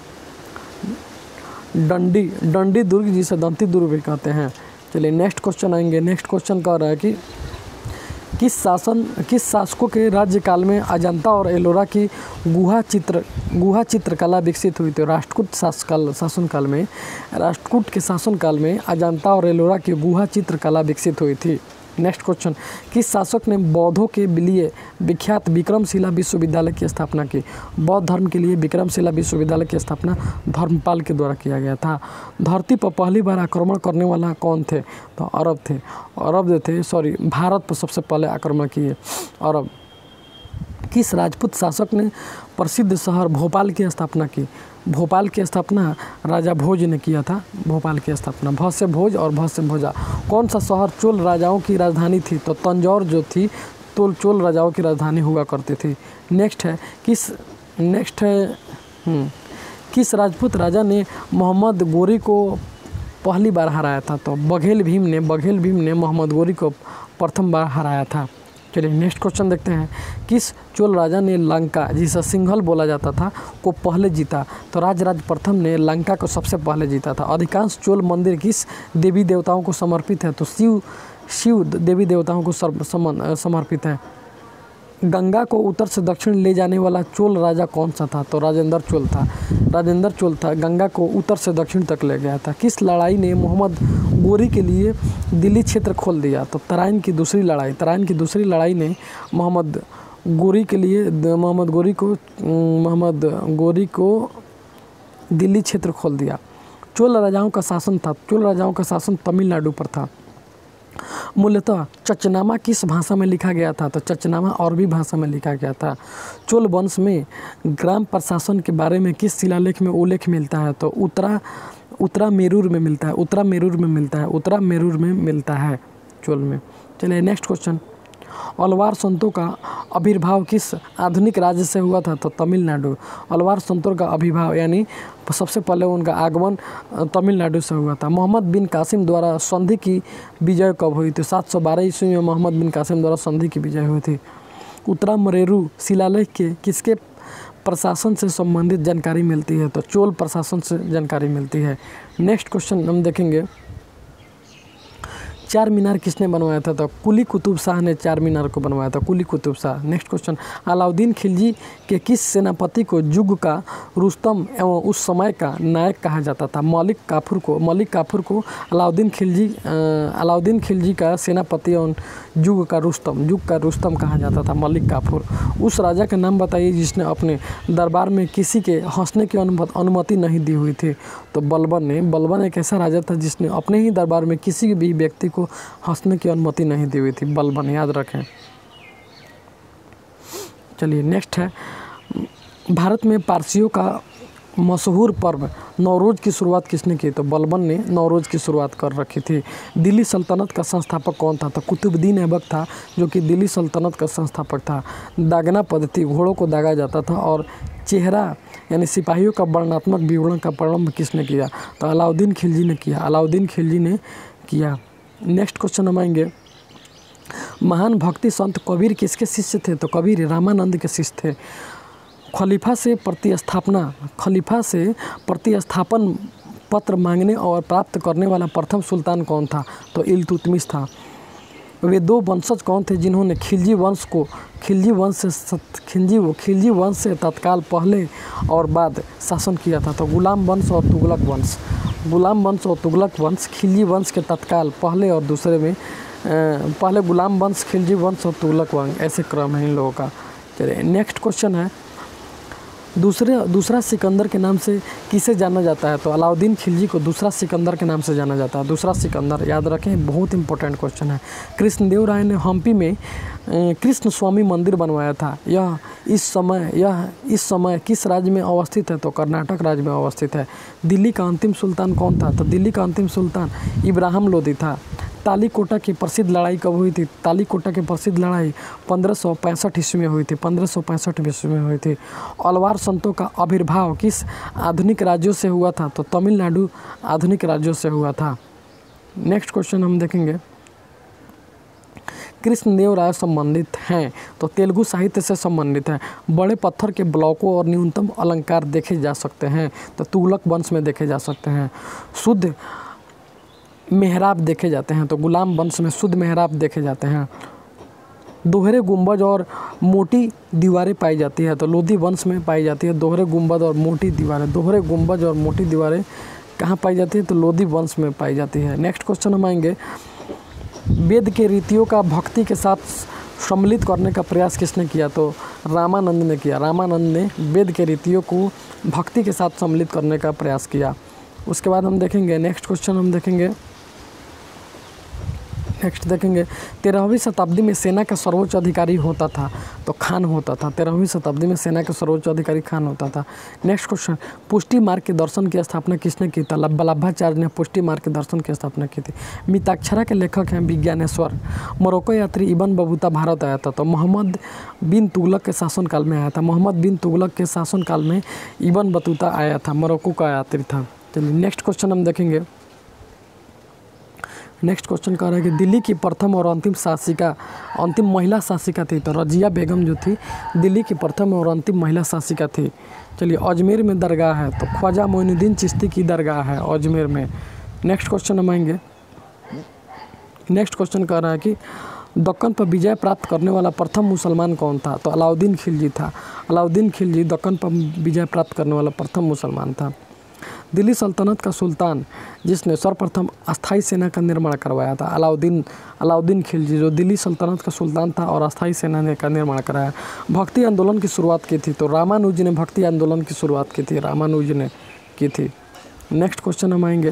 डंडी दुर्ग जिसे दंती दुर्ग भी कहते हैं। चलिए नेक्स्ट क्वेश्चन आएंगे। नेक्स्ट क्वेश्चन कह रहा है कि किस शासकों के राज्यकाल में अजंता और एलोरा की गुहा चित्रकला विकसित हुई थी? राष्ट्रकूट शासनकाल में अजंता और एलोरा की गुहा चित्रकला विकसित हुई थी। नेक्स्ट क्वेश्चन, किस शासक ने बौद्धों के लिए विख्यात विक्रमशिला विश्वविद्यालय की स्थापना की? बौद्ध धर्म के लिए विक्रमशिला विश्वविद्यालय की स्थापना धर्मपाल के द्वारा किया गया था। धरती पर पहली बार आक्रमण करने वाला कौन थे? तो अरब थे। भारत पर सबसे पहले आक्रमण किए अरब। किस राजपूत शासक ने प्रसिद्ध शहर भोपाल की स्थापना की? भोपाल की स्थापना राजा भोज ने किया था। भोपाल की स्थापना भ से भोज और भ से भोजा। कौन सा शहर चोल राजाओं की राजधानी थी? तो तंजौर जो थी तो चोल राजाओं की राजधानी हुआ करती थी। नेक्स्ट है किस राजपूत राजा ने मोहम्मद गोरी को पहली बार हराया था? तो बघेल भीम ने मोहम्मद गोरी को प्रथम बार हराया था। चलिए नेक्स्ट क्वेश्चन देखते हैं, किस चोल राजा ने लंका, जिसे सिंघल बोला जाता था, को पहले जीता? तो राजराज प्रथम ने लंका को सबसे पहले जीता था। अधिकांश चोल मंदिर किस देवी देवताओं को समर्पित है? तो शिव देवी देवताओं को समर्पित है। गंगा को उत्तर से दक्षिण ले जाने वाला चोल राजा कौन सा था? तो राजेंद्र चोल था। गंगा को उत्तर से दक्षिण तक ले गया था। किस लड़ाई ने मोहम्मद गोरी के लिए दिल्ली क्षेत्र खोल दिया? तो तराइन की दूसरी लड़ाई ने मोहम्मद गोरी को दिल्ली क्षेत्र खोल दिया। चोल राजाओं का शासन तमिलनाडु पर था। मूलतः चचनामा किस भाषा में लिखा गया था? तो चचनामा अरबी भाषा में लिखा गया था। चोल वंश में ग्राम प्रशासन के बारे में किस शिलालेख में उल्लेख मिलता है? तो उत्तरा मेरूर में मिलता है चोल में। चलिए नेक्स्ट क्वेश्चन, अलवार संतों का आविर्भाव किस आधुनिक राज्य से हुआ था? तो तमिलनाडु। अलवार संतों का आविर्भाव यानी सबसे पहले उनका आगमन तमिलनाडु से हुआ था। मोहम्मद बिन कासिम द्वारा संधि की विजय कब हुई थी? 712 ईस्वी में मोहम्मद बिन कासिम द्वारा संधि की विजय हुई थी। उत्तरा मेरूर शिलालेख के किसके प्रशासन से संबंधित जानकारी मिलती है? तो चोल प्रशासन से जानकारी मिलती है। नेक्स्ट क्वेश्चन हम देखेंगे, चार मीनार किसने बनवाया था? तो कुली कुतुब शाह ने चार मीनार को बनवाया था, कुली कुतुब शाह। नेक्स्ट क्वेश्चन, अलाउद्दीन खिलजी के किस सेनापति को युग का रुस्तम एवं उस समय का नायक कहा जाता था? मलिक काफूर को अलाउद्दीन खिलजी का सेनापति एवं युग का रुस्तम कहा जाता था, मलिक काफूर। उस राजा का नाम बताइए जिसने अपने दरबार में किसी के हंसने की अनुमति नहीं दी हुई थी? तो बलबन एक ऐसा राजा था जिसने अपने ही दरबार में किसी भी व्यक्ति को हंसने की अनुमति नहीं दी हुई थी, बलबन, याद रखें। चलिए नेक्स्ट है, भारत में पारसियों का मशहूर पर्व नौरोज़ की शुरुआत किसने की? तो बलबन ने नौरोज़ की शुरुआत कर रखी थी। दिल्ली सल्तनत का संस्थापक कौन था? तो कुतुबुद्दीन ऐबक था, जो कि दिल्ली सल्तनत का संस्थापक था। दागना पद्धति, घोड़ों को दागा जाता था, और चेहरा यानी सिपाहियों का वर्णनात्मक विवरण का प्रारंभ किसने किया? तो अलाउद्दीन खिलजी ने किया। नेक्स्ट क्वेश्चन हम आएंगे, महान भक्ति संत कबीर किसके शिष्य थे? तो कबीर रामानंद के शिष्य थे। खलीफा से प्रतिस्थापन पत्र मांगने और प्राप्त करने वाला प्रथम सुल्तान कौन था? तो इल्तुतमिश था। वे दो वंशज कौन थे जिन्होंने खिलजी वंश से तत्काल पहले और बाद शासन किया था? तो गुलाम वंश और तुगलक वंश खिलजी वंश के तत्काल पहले और दूसरे में पहले गुलाम वंश, खिलजी वंश और तुगलक वंश, ऐसे क्रम है इन लोगों का। चलिए नेक्स्ट क्वेश्चन है, दूसरा सिकंदर के नाम से किसे जाना जाता है? तो अलाउद्दीन खिलजी को दूसरा सिकंदर के नाम से जाना जाता है। दूसरा सिकंदर, याद रखें, बहुत इंपॉर्टेंट क्वेश्चन है। कृष्णदेव राय ने हम्पी में कृष्ण स्वामी मंदिर बनवाया था। यह इस समय किस राज्य में अवस्थित है? तो कर्नाटक राज्य में अवस्थित है। दिल्ली का अंतिम सुल्तान कौन था? तो दिल्ली का अंतिम सुल्तान इब्राहिम लोदी था। तालीकोटा की प्रसिद्ध लड़ाई कब हुई थी? तालीकोटा की प्रसिद्ध लड़ाई 1565 ईस्वी में हुई थी, 1565 ईस्वी में हुई थी। अलवार संतों का आविर्भाव किस आधुनिक राज्यों से हुआ था? तो तमिलनाडु आधुनिक राज्यों से हुआ था। नेक्स्ट क्वेश्चन हम देखेंगे, कृष्णदेव राय संबंधित हैं? तो तेलुगु साहित्य से संबंधित हैं। बड़े पत्थर के ब्लॉकों और न्यूनतम अलंकार देखे जा सकते हैं? तो तुगलक वंश में देखे जा सकते हैं। शुद्ध मेहराब देखे जाते हैं? तो गुलाम वंश में शुद्ध मेहराब देखे जाते हैं। दोहरे गुंबज और मोटी दीवारें पाई जाती है? तो लोधी वंश में पाई जाती है दोहरे गुंबद और मोटी दीवारें। दोहरे गुंबज और मोटी दीवारें कहाँ पाई जाती है? तो लोधी वंश में पाई जाती है। नेक्स्ट क्वेश्चन हम आएंगे, वेद के रीतियों का भक्ति के साथ सम्मिलित करने का प्रयास किसने किया? तो रामानंद ने किया। रामानंद ने वेद के रीतियों को भक्ति के साथ सम्मिलित करने का प्रयास किया। उसके बाद हम देखेंगे नेक्स्ट क्वेश्चन, हम देखेंगे 13वीं शताब्दी में सेना का सर्वोच्च अधिकारी होता था तो खान होता था। 13वीं शताब्दी में सेना का सर्वोच्च अधिकारी खान होता था। नेक्स्ट क्वेश्चन, पुष्टि मार्ग के दर्शन की स्थापना किसने की था? वल्लभाचार्य ने पुष्टि मार्ग के दर्शन की स्थापना की थी। मिताक्षरा के लेखक हैं विज्ञानेश्वर। मोरक्को यात्री इब्न बतूता भारत आया था तो मोहम्मद बिन तुगलक के शासनकाल में आया था। मोहम्मद बिन तुगलक के शासनकाल में इब्न बतूता आया था, मोरक्को का यात्री था। चलिए नेक्स्ट क्वेश्चन हम देखेंगे। नेक्स्ट क्वेश्चन कह रहा है कि दिल्ली की प्रथम और अंतिम महिला शासिका थी तो रजिया बेगम जो थी दिल्ली की प्रथम और अंतिम महिला शासिका थी। चलिए अजमेर में दरगाह है तो ख्वाजा मोइनुद्दीन चिश्ती की दरगाह है अजमेर में। नेक्स्ट क्वेश्चन हम आएंगे। नेक्स्ट क्वेश्चन कह रहा है कि दक्कन पर विजय प्राप्त करने वाला प्रथम मुसलमान कौन था? तो अलाउद्दीन खिलजी था। अलाउद्दीन खिलजी दक्कन पर विजय प्राप्त करने वाला प्रथम मुसलमान था। दिल्ली सल्तनत का सुल्तान जिसने सर्वप्रथम अस्थाई सेना का निर्माण करवाया था अलाउद्दीन खिलजी, जो दिल्ली सल्तनत का सुल्तान था और अस्थाई सेना का निर्माण कराया। भक्ति आंदोलन की शुरुआत की थी तो रामानुज ने भक्ति आंदोलन की शुरुआत की थी, रामानुज ने की थी। नेक्स्ट क्वेश्चन हम आएंगे।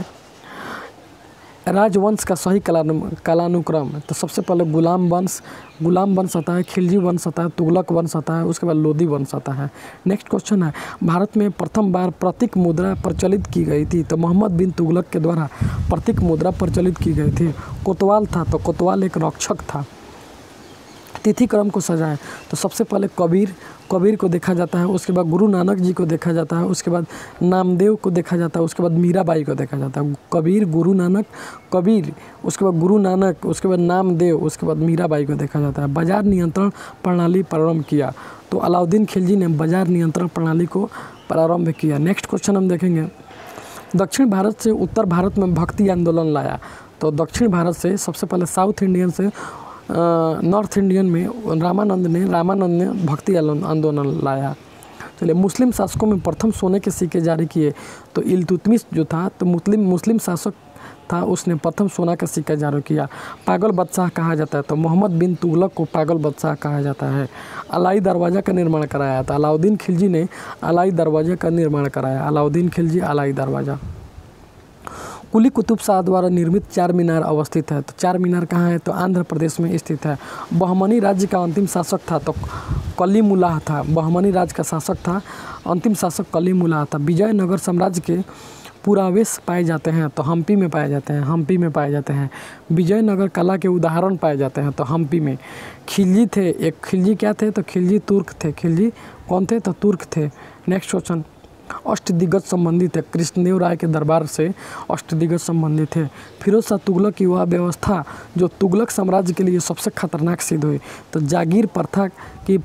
राजवंश का सही कालानुक्रम तो सबसे पहले गुलाम वंश आता है, खिलजी वंश आता है, तुगलक वंश आता है, उसके बाद लोदी वंश आता है। नेक्स्ट क्वेश्चन है, भारत में प्रथम बार प्रतीक मुद्रा प्रचलित की गई थी तो मोहम्मद बिन तुगलक के द्वारा प्रतीक मुद्रा प्रचलित की गई थी। कोतवाल था तो कोतवाल एक रक्षक था। तिथि क्रम को सजाएं तो सबसे पहले कबीर को देखा जाता है, उसके बाद गुरु नानक जी को देखा जाता है, उसके बाद नामदेव को देखा जाता है, उसके बाद मीराबाई को देखा जाता है। कबीर, गुरु नानक, उसके बाद गुरु नानक, उसके बाद नामदेव, उसके बाद मीराबाई को देखा जाता है। बाजार नियंत्रण प्रणाली प्रारंभ किया तो अलाउद्दीन खिलजी ने बाजार नियंत्रण प्रणाली को प्रारंभ किया। नेक्स्ट क्वेश्चन हम देखेंगे। दक्षिण भारत से उत्तर भारत में भक्ति आंदोलन लाया तो दक्षिण भारत से सबसे पहले साउथ इंडियन से नॉर्थ इंडियन में रामानंद ने भक्ति आंदोलन लाया। चलिए मुस्लिम शासकों में प्रथम सोने के सिक्के जारी किए तो इल्तुतमिश जो था तो मुस्लिम शासक था, उसने प्रथम सोना का सिक्का जारी किया। पागल बादशाह कहा जाता है तो मोहम्मद बिन तुगलक को पागल बादशाह कहा जाता है। अलाई दरवाज़ा का निर्माण कराया था अलाउद्दीन खिलजी ने अलाई दरवाज़ा का निर्माण कराया। अलाउद्दीन खिलजी अलाई दरवाज़ा। कुली कुतुब शाह द्वारा निर्मित चार मीनार अवस्थित है तो चार मीनार कहाँ है? तो आंध्र प्रदेश में स्थित है। बहमनी राज्य का अंतिम शासक था तो कलीमुल्लाह था। बहमनी राज्य का शासक था, अंतिम शासक कलीमुल्लाह था। विजयनगर साम्राज्य के पुरावेश पाए जाते हैं तो हम्पी में पाए जाते हैं। विजयनगर कला के उदाहरण पाए जाते हैं तो हम्पी में। खिलजी थे, एक खिलजी क्या थे? तो खिलजी तुर्क थे। खिलजी कौन थे? तो तुर्क थे। नेक्स्ट क्वेश्चन, अष्टदिग्गज संबंधित है, कृष्णदेव राय के दरबार से अष्टदिग्गज संबंधित है। फिरोज शाह तुगलक की वह व्यवस्था जो तुगलक साम्राज्य के लिए सबसे खतरनाक सिद्ध हुई तो जागीर प्रथा की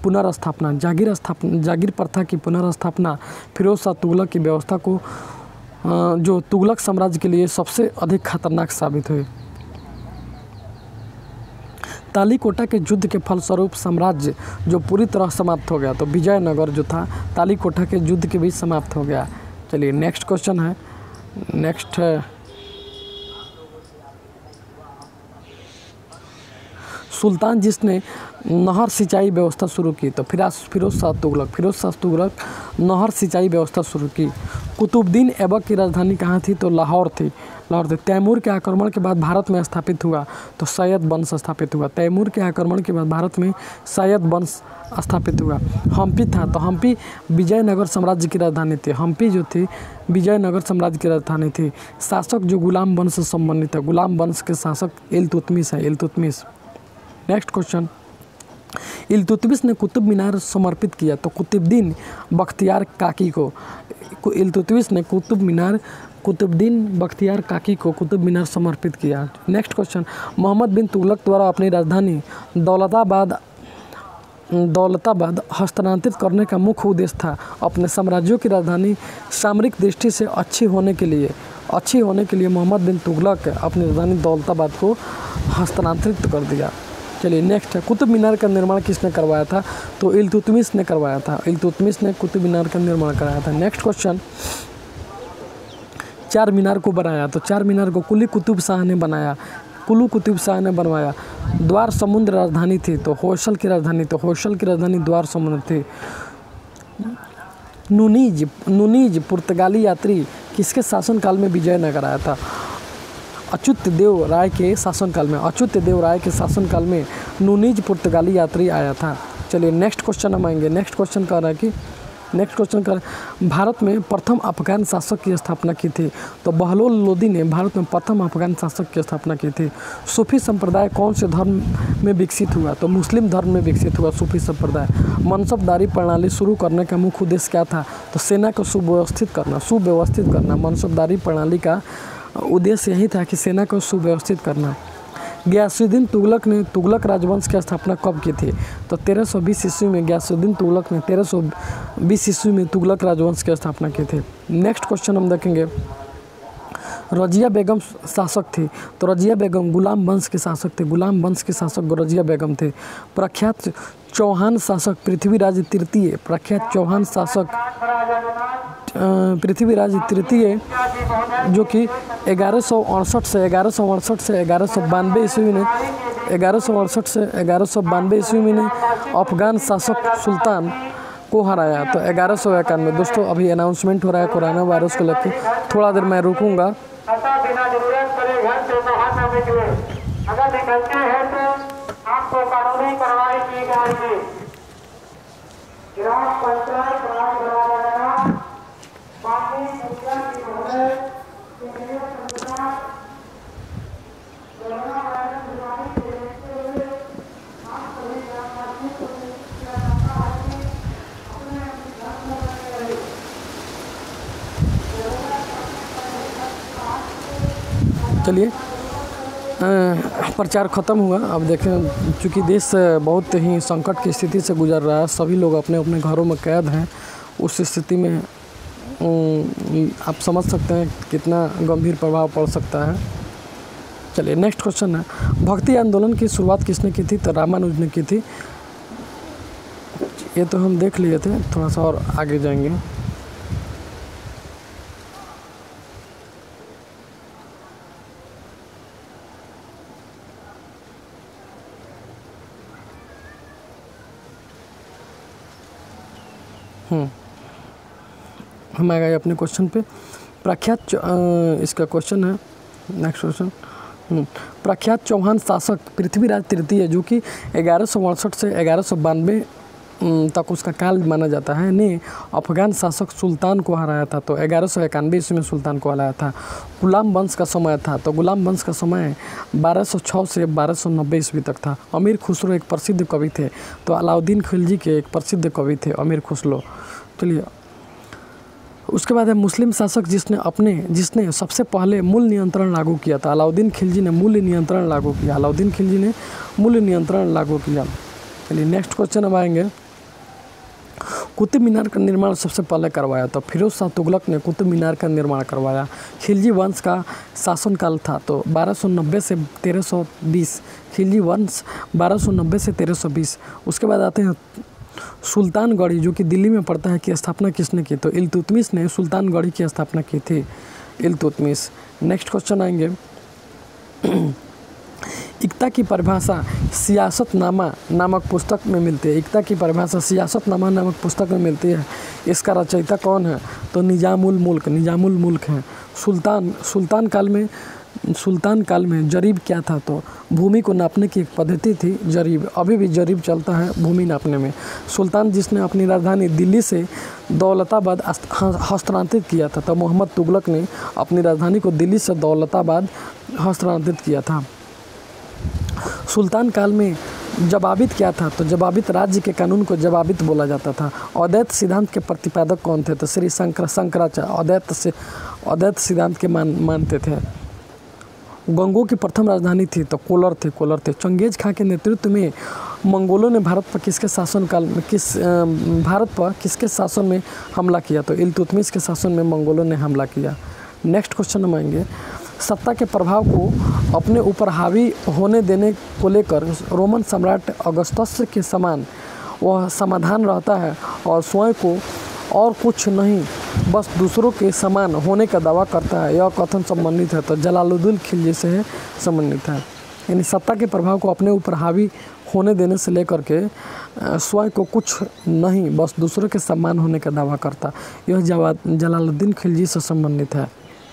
पुनर्स्थापना फिरोज शाह तुगलक की व्यवस्था को जो तुगलक साम्राज्य के लिए सबसे अधिक खतरनाक साबित हुई। तालीकोटा के युद्ध के फलस्वरूप साम्राज्य जो पूरी तरह समाप्त हो गया तो विजयनगर जो था तालीकोटा के युद्ध के बीच समाप्त हो गया। चलिए नेक्स्ट क्वेश्चन है। नेक्स्ट सुल्तान जिसने नहर सिंचाई व्यवस्था शुरू की तो फिरोज शाह तुगलक नहर सिंचाई व्यवस्था शुरू की। कुतुबुद्दीन ऐबक की राजधानी कहाँ थी? तो लाहौर थी। तैमूर के आक्रमण के बाद भारत में स्थापित हुआ तो सैयद वंश स्थापित हुआ। तैमूर के आक्रमण के बाद भारत में सैयद वंश स्थापित हुआ। हम्पी था तो हम्पी विजयनगर साम्राज्य की राजधानी थी। हम्पी जो थी विजयनगर साम्राज्य की राजधानी थी। शासक जो गुलाम वंश से संबंधित है, गुलाम वंश के शासक इल्तुतमिश है, इल्तुतमिश। नेक्स्ट क्वेश्चन, इल्तुतमिश ने कुतुब मीनार समर्पित किया तो कुतुबुद्दीन बख्तियार काकी को इल्तुतमिश ने कुतुबुद्दीन बख्तियार काकी को कुतुब मीनार समर्पित किया। नेक्स्ट क्वेश्चन, मोहम्मद बिन तुगलक द्वारा अपनी राजधानी दौलताबाद हस्तांतरित करने का मुख्य उद्देश्य था अपने साम्राज्यों की राजधानी सामरिक दृष्टि से अच्छी होने के लिए मोहम्मद बिन तुगलक अपनी राजधानी दौलताबाद को हस्तांतरित कर दिया। चलिए नेक्स्ट है, कुतुब मीनार का निर्माण किसने करवाया था? तो इल्तुतमिश ने करवाया था। इल्तुतमिश ने कुतुब मीनार का निर्माण कराया था। नेक्स्ट क्वेश्चन, चार मीनार को बनाया तो चार मीनार को कुली कुतुब शाह ने बनाया। कुलू कुतुब शाह ने बनवाया। द्वार समुद्र राजधानी थी तो होयसल की राजधानी, तो होयसल की राजधानी द्वार समुद्र थी। नूनीज पुर्तगाली यात्री किसके शासनकाल में विजयनगर आया था? अच्युत देव राय के शासनकाल में, अच्युत देव राय के शासनकाल में नूनीज पुर्तगाली यात्री आया था। चलिए नेक्स्ट क्वेश्चन हम आएंगे। नेक्स्ट क्वेश्चन कह रहा है कि भारत में प्रथम अफगान शासक की स्थापना की थी? तो बहलोल लोदी ने भारत में प्रथम अफगान शासक की स्थापना की थी। सूफी संप्रदाय कौन से धर्म में विकसित हुआ? तो मुस्लिम धर्म में विकसित हुआ सूफी संप्रदाय। मनसबदारी प्रणाली शुरू करने का मुख्य उद्देश्य क्या था? तो सेना को सुव्यवस्थित करना। मनसबदारी प्रणाली का उद्देश्य यही था कि सेना को सुव्यवस्थित करना। गयासुद्दीन तुगलक ने तुगलक राजवंश की स्थापना कब की थी? तो 1320 ईस्वी में गयासुद्दीन तुगलक ने 1320 ईस्वी में तुगलक राजवंश की स्थापना की थी। नेक्स्ट क्वेश्चन हम देखेंगे। रजिया बेगम शासक थी? तो रजिया बेगम गुलाम वंश के शासक थे। गुलाम वंश के शासक रजिया बेगम थे। प्रख्यात चौहान शासक पृथ्वीराज तृतीय, प्रख्यात चौहान शासक पृथ्वीराज तृतीय जो कि 1168 से 1192 ईस्वी में 1168 से 1192 ईस्वी में ने अफगान शासक सुल्तान को हराया। तो 1191 दोस्तों अभी अनाउंसमेंट हो रहा है कोरोना वायरस को लेकर, थोड़ा देर मैं रुकूंगा। अगर निकलते हैं तो आपको कानूनी कार्रवाई की जाएगी। ग्राम पंचायत राज करवाया पानी मुखिया की महोदय केंद्रीय सरकार कोरोना वायरस बीमारी को देखते हुए आप सभी ग्रामवासियों को किया जाता है कि अपने घर में रहे। चलिए प्रचार ख़त्म हुआ। अब देखें चूँकि देश बहुत ही संकट की स्थिति से गुजर रहा है, सभी लोग अपने अपने घरों में कैद हैं, उस स्थिति में आप समझ सकते हैं कितना गंभीर प्रभाव पड़ सकता है। चलिए नेक्स्ट क्वेश्चन है, भक्ति आंदोलन की शुरुआत किसने की थी? तो रामानुज ने की थी। ये तो हम देख लिए थे, थोड़ा सा और आगे जाएंगे। हम आ गए अपने क्वेश्चन पे। प्रख्यात इसका क्वेश्चन है नेक्स्ट क्वेश्चन। प्रख्यात चौहान शासक पृथ्वीराज तृतीय जो कि 1168 से 1192 तक उसका काल माना जाता है, ने अफगान शासक सुल्तान को हराया था। तो 1191 ईस्वी में सुल्तान को हराया था। गुलाम वंश का समय था, तो गुलाम वंश का समय 1206 से 1290 ईस्वी तक था। अमीर खुसरो एक प्रसिद्ध कवि थे, तो अलाउद्दीन खिलजी के एक प्रसिद्ध कवि थे अमीर खुसरो। चलिए उसके बाद है मुस्लिम शासक जिसने सबसे पहले मूल नियंत्रण लागू किया था। अलाउद्दीन खिलजी ने मूल नियंत्रण लागू किया। अलाउद्दीन खिलजी ने मूल नियंत्रण लागू किया। चलिए नेक्स्ट क्वेश्चन अब आएंगे। कुतुब मीनार का निर्माण सबसे पहले करवाया, तो फिरोज शाह तुगलक ने कुतुब मीनार का निर्माण करवाया। खिलजी वंश का शासनकाल था, तो 1290 से 1320। खिलजी वंश 1290 से 1320। उसके बाद आते हैं सुल्तानगढ़ी जो कि दिल्ली में पड़ता है, की स्थापना किसने की? तो इल्तुतमिश ने सुल्तानगढ़ी की स्थापना की थी, इल्तुतमिश। नेक्स्ट क्वेश्चन आएंगे। एकता की परिभाषा सियासतनामा नामक पुस्तक में मिलती है। एकता की परिभाषा सियासतनामा नामक पुस्तक में मिलती है। इसका रचयिता कौन है? तो निजामुल मुल्क हैं। सुल्तान काल में जरीब क्या था? तो भूमि को नापने की एक पद्धति थी जरीब। अभी भी जरीब चलता है भूमि नापने में। सुल्तान जिसने अपनी राजधानी दिल्ली से दौलताबाद हस्तांतरित किया था, तो मोहम्मद तुगलक ने अपनी राजधानी को दिल्ली से दौलताबाद हस्तांतरित किया था। सुल्तान काल में जवाबित क्या था? तो जवाबित राज्य के कानून को जवाबित बोला जाता था। अद्वैत सिद्धांत के प्रतिपादक कौन थे? तो श्री शंकराचार्य अद्वैत सिद्धांत के मानते थे। गंगों की प्रथम राजधानी थी, तो कोलर थे। चंगेज खां के नेतृत्व में मंगोलों ने भारत पर किसके शासन में हमला किया? तो इल्तुतमिश के शासन में मंगोलों ने हमला किया। नेक्स्ट क्वेश्चन हम आएंगे। सत्ता के प्रभाव को अपने ऊपर हावी होने देने को लेकर रोमन सम्राट अगस्तस के समान वह समाधान रहता है और स्वयं को और कुछ नहीं बस दूसरों के समान होने का दावा करता है। यह कथन संबंधित है, तो जलालुद्दीन खिलजी से संबंधित है। यानी सत्ता के प्रभाव को अपने ऊपर हावी होने देने से लेकर के स्वयं को कुछ नहीं बस दूसरों के सम्मान होने का दावा करता। यह जलालुद्दीन खिलजी से संबंधित है।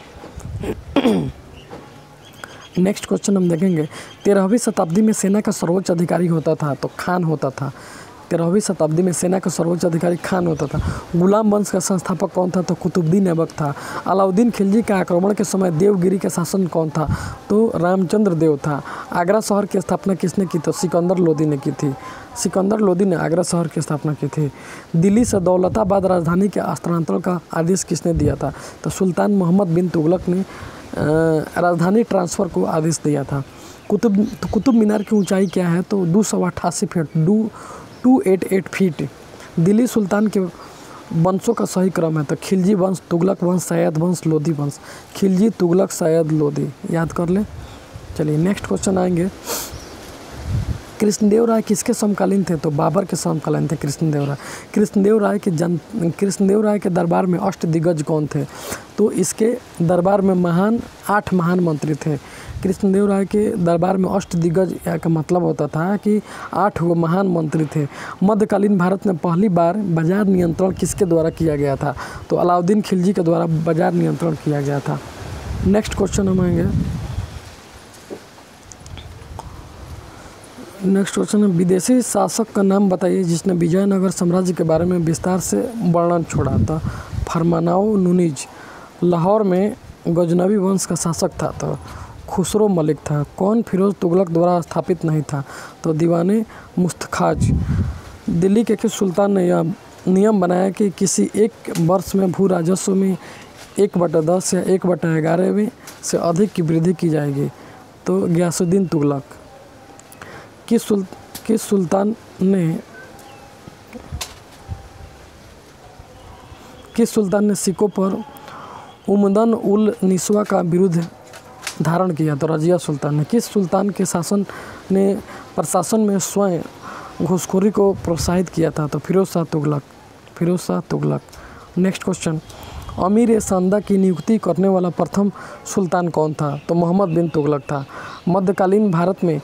नेक्स्ट क्वेश्चन हम देखेंगे, 13वीं शताब्दी में सेना का सर्वोच्च अधिकारी होता था तो खान होता था। 13वीं शताब्दी में सेना का सर्वोच्च अधिकारी खान होता था। गुलाम वंश का संस्थापक कौन था? तो कुतुबुद्दीन ऐबक था। अलाउद्दीन खिलजी के आक्रमण के समय देवगिरी का शासन कौन था? तो रामचंद्र देव था। आगरा शहर की स्थापना किसने की? तो सिकंदर लोदी ने की थी। सिकंदर लोदी ने आगरा शहर की स्थापना की थी। दिल्ली से दौलताबाद राजधानी के स्थानांतरण का आदेश किसने दिया था? तो सुल्तान मोहम्मद बिन तुगलक ने राजधानी ट्रांसफ़र को आदेश दिया था। कुतुब मीनार की ऊंचाई क्या है? तो 288 फीट 288 फीट। दिल्ली सुल्तान के वंशों का सही क्रम है तो खिलजी वंश, तुगलक वंश, सैयद वंश, लोदी वंश। खिलजी, तुगलक, सैयद, लोदी, याद कर ले। चलिए नेक्स्ट क्वेश्चन आएंगे, कृष्णदेव राय किसके समकालीन थे? तो बाबर के समकालीन थे कृष्णदेव राय। कृष्णदेव राय के दरबार में अष्टदिग्गज कौन थे? तो इसके दरबार में 8 महान मंत्री थे। कृष्णदेव राय के दरबार में अष्टदिग्गज का मतलब होता था कि 8 वो महान मंत्री थे। मध्यकालीन भारत में पहली बार बाजार नियंत्रण किसके द्वारा किया गया था? तो अलाउद्दीन खिलजी के द्वारा बाजार नियंत्रण किया गया था। नेक्स्ट क्वेश्चन हम आएंगे, नेक्स्ट क्वेश्चन है, विदेशी शासक का नाम बताइए जिसने विजयनगर साम्राज्य के बारे में विस्तार से वर्णन छोड़ा था। फरमानाओ नुनीज। लाहौर में गजनवी वंश का शासक था तो खुसरो मलिक था। कौन फिरोज तुगलक द्वारा स्थापित नहीं था? तो दीवाने मुस्तखाज। दिल्ली के किस सुल्तान ने यह नियम बनाया कि किसी एक वर्ष में भू राजस्व में 1/10 या 1/11 से अधिक की वृद्धि की जाएगी? तो गयासुद्दीन तुगलक। किस सुल्तान ने सिक्कों पर उमदन उल निस्वा का विरुद्ध धारण किया? तो रजिया सुल्तान ने। किस सुल्तान के प्रशासन में स्वयं घूसखोरी को प्रोत्साहित किया था? तो फिरोज शाह तुगलक। नेक्स्ट क्वेश्चन, अमीर सांदा की नियुक्ति करने वाला प्रथम सुल्तान कौन था? तो मोहम्मद बिन तुगलक था। मध्यकालीन भारत में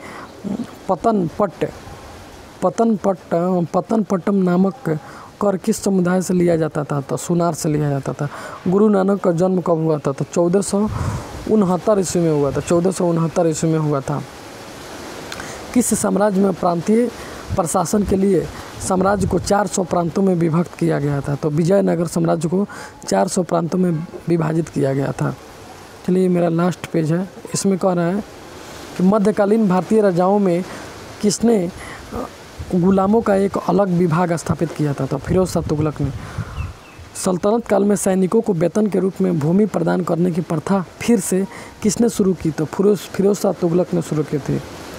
पतनपट्टम नामक कर किस समुदाय से लिया जाता था? तो सुनार से लिया जाता था। गुरु नानक का जन्म कब हुआ था? तो 1469 ईस्वी में हुआ था। 1469 ईस्वी में हुआ था। किस साम्राज्य में प्रांतीय प्रशासन के लिए साम्राज्य को 400 प्रांतों में विभक्त किया गया था? तो विजयनगर साम्राज्य को 400 प्रांतों में विभाजित किया गया था। चलिए मेरा लास्ट पेज है, इसमें कह रहा है कि मध्यकालीन भारतीय राजाओं में किसने गुलामों का एक अलग विभाग स्थापित किया था? तो फिरोज शाह तुगलक ने। सल्तनत काल में सैनिकों को वेतन के रूप में भूमि प्रदान करने की प्रथा फिर से किसने शुरू की? तो फिरोज शाह तुगलक ने शुरू की थी।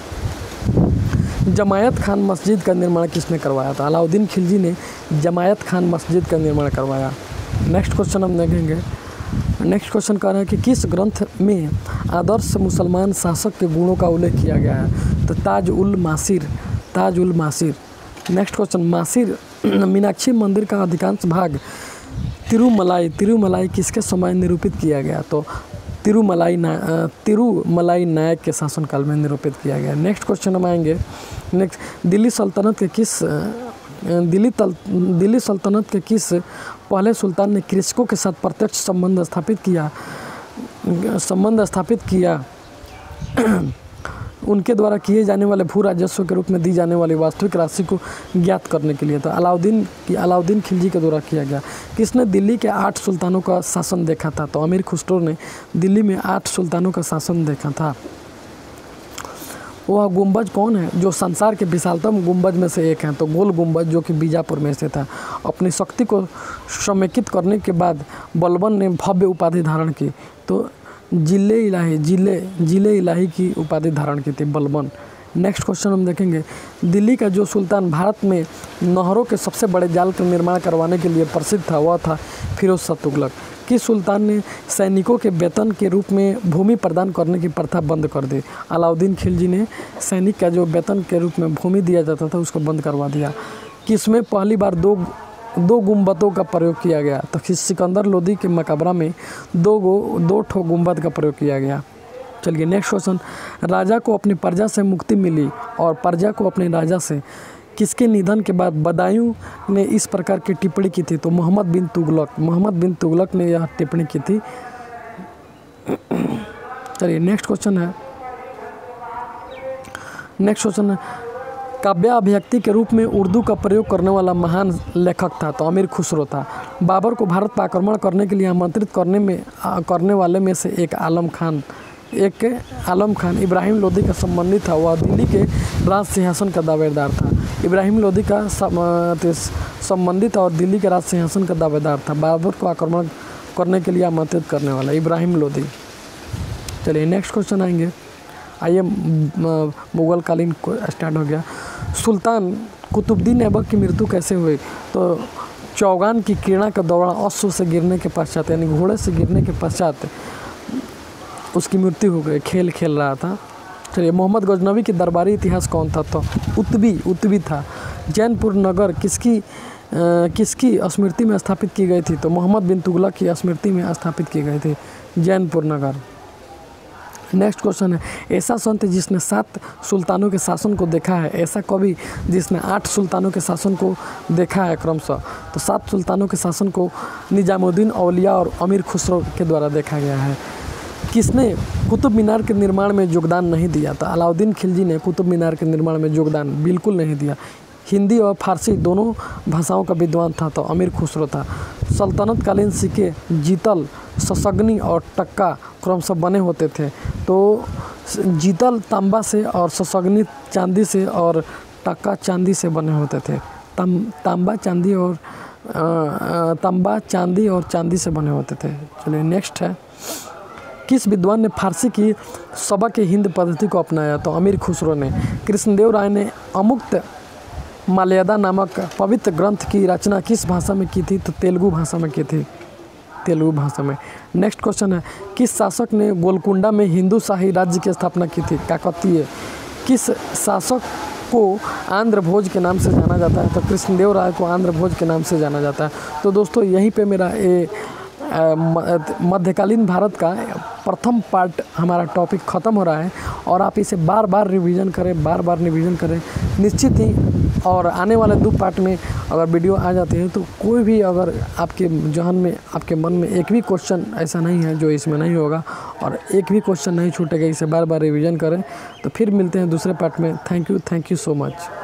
जमायत खान मस्जिद का निर्माण किसने करवाया था? अलाउद्दीन खिलजी ने जमायत खान मस्जिद का निर्माण करवाया। नेक्स्ट क्वेश्चन हम देखेंगे, नेक्स्ट क्वेश्चन कह रहा है कि किस ग्रंथ में आदर्श मुसलमान शासक के गुणों का उल्लेख किया गया है? तो ताज उल मासिर। नेक्स्ट क्वेश्चन, मासिर मीनाक्षी मंदिर का अधिकांश भाग तिरुमलाई किसके समय निरूपित किया गया? तो तिरुमलाई नायक के शासनकाल में निरूपित किया गया। नेक्स्ट क्वेश्चन हम आएंगे, दिल्ली सल्तनत के किस पहले सुल्तान ने कृषकों के साथ प्रत्यक्ष संबंध स्थापित किया? उनके द्वारा किए जाने वाले भू राजस्व के रूप में दी जाने वाली वास्तविक राशि को ज्ञात करने के लिए था। अलाउद्दीन खिलजी के द्वारा किया गया। किसने दिल्ली के 8 सुल्तानों का शासन देखा था? तो अमीर खुसरो ने दिल्ली में 8 सुल्तानों का शासन देखा था। वह गुंबज कौन है जो संसार के विशालतम गुंबज में से एक है? तो गोल गुंबज, जो कि बीजापुर में से था। अपनी शक्ति को समेकित करने के बाद बलबन ने भव्य उपाधि धारण की। तो जिले इलाही की उपाधि धारण की थी बलबन। नेक्स्ट क्वेश्चन हम देखेंगे, दिल्ली का जो सुल्तान भारत में नहरों के सबसे बड़े जाल का निर्माण करवाने के लिए प्रसिद्ध था वह था फिरोज शाह तुगलक। किस सुल्तान ने सैनिकों के वेतन के रूप में भूमि प्रदान करने की प्रथा बंद कर दी? अलाउद्दीन खिलजी ने सैनिक का जो वेतन के रूप में भूमि दिया जाता था उसको बंद करवा दिया। किसमें पहली बार दो गुंबदों का प्रयोग किया गया? तो सिकंदर लोदी के मकबरा में दो ठो गुंबद का प्रयोग किया गया। चलिए नेक्स्ट क्वेश्चन, राजा को अपनी प्रजा से मुक्ति मिली और प्रजा को अपने राजा से। किसके निधन के बाद बदायूं ने इस प्रकार की टिप्पणी की थी? तो मोहम्मद बिन तुगलक ने यह टिप्पणी की थी। चलिए नेक्स्ट क्वेश्चन है, काव्य अभिव्यक्ति के रूप में उर्दू का प्रयोग करने वाला महान लेखक था? तो अमीर खुसरो था। बाबर को भारत पर आक्रमण करने के लिए आमंत्रित करने वाले में से एक आलम खान इब्राहिम लोदी का संबंधी था। वह दिल्ली के राज सिंहासन का दावेदार था। इब्राहिम लोदी का संबंधी था और दिल्ली के राज सिंहासन का दावेदार था। बाबर को आक्रमण करने के लिए आमंत्रित करने वाला इब्राहिम लोदी। चलिए नेक्स्ट क्वेश्चन आएंगे। आइए मुगल कालीन को स्टार्ट हो गया। सुल्तान कुतुबुद्दीन ऐबक की मृत्यु कैसे हुई? तो चौगान की किरणा का दौरान अश्व से गिरने के पश्चात, यानी घोड़े से गिरने के पश्चात उसकी मृत्यु हो गई, खेल रहा था। चलिए, मोहम्मद गजनवी की दरबारी इतिहास कौन था? तो उत्बी था। जैनपुर नगर किसकी स्मृति में स्थापित की गई थी? तो मोहम्मद बिन तुगलक की स्मृति में स्थापित की गई थी जैनपुर नगर। नेक्स्ट क्वेश्चन है, ऐसा संत जिसने 7 सुल्तानों के शासन को देखा है? ऐसा कवि जिसने 8 सुल्तानों के शासन को देखा है क्रमशः? तो 7 सुल्तानों के शासन को निजामुद्दीन औलिया और अमीर खुसरो के द्वारा देखा गया है। किसने कुतुब मीनार के निर्माण में योगदान नहीं दिया? तो अलाउद्दीन खिलजी ने कुतुब मीनार के निर्माण में योगदान बिल्कुल नहीं दिया। हिंदी और फारसी दोनों भाषाओं का विद्वान था? तो अमीर खुसरो था। सल्तनत कालीन सिक्के जीतल, ससग्नी और टक्का क्रमशः बने होते थे। तो जीतल तांबा से और ससग्नी चांदी से और टक्का चांदी से बने होते थे। तांबा चांदी और चांदी से बने होते थे। चलिए नेक्स्ट है, किस विद्वान ने फारसी की सबक हिंद पद्धति को अपनाया? तो अमीर खुसरो ने। कृष्णदेव राय ने अमुक्त माल्यादा नामक पवित्र ग्रंथ की रचना किस भाषा में की थी? तो तेलुगु भाषा में की थी, तेलुगु भाषा में। नेक्स्ट क्वेश्चन है, किस शासक ने गोलकुंडा में हिंदू शाही राज्य की स्थापना की थी? काकतीय। किस शासक को आंध्र भोज के नाम से जाना जाता है? तो कृष्णदेव राय को आंध्र भोज के नाम से जाना जाता है। तो दोस्तों यहीं पे मेरा मध्यकालीन भारत का प्रथम पार्ट हमारा टॉपिक ख़त्म हो रहा है। और आप इसे बार बार रिवीजन करें निश्चित ही। और आने वाले 2 पार्ट में अगर वीडियो आ जाते हैं तो कोई भी अगर आपके जहन में, आपके मन में एक भी क्वेश्चन ऐसा नहीं है जो इसमें नहीं होगा, और एक भी क्वेश्चन नहीं छूटेगा। इसे बार बार रिवीजन करें। तो फिर मिलते हैं दूसरे पार्ट में। Thank you so much.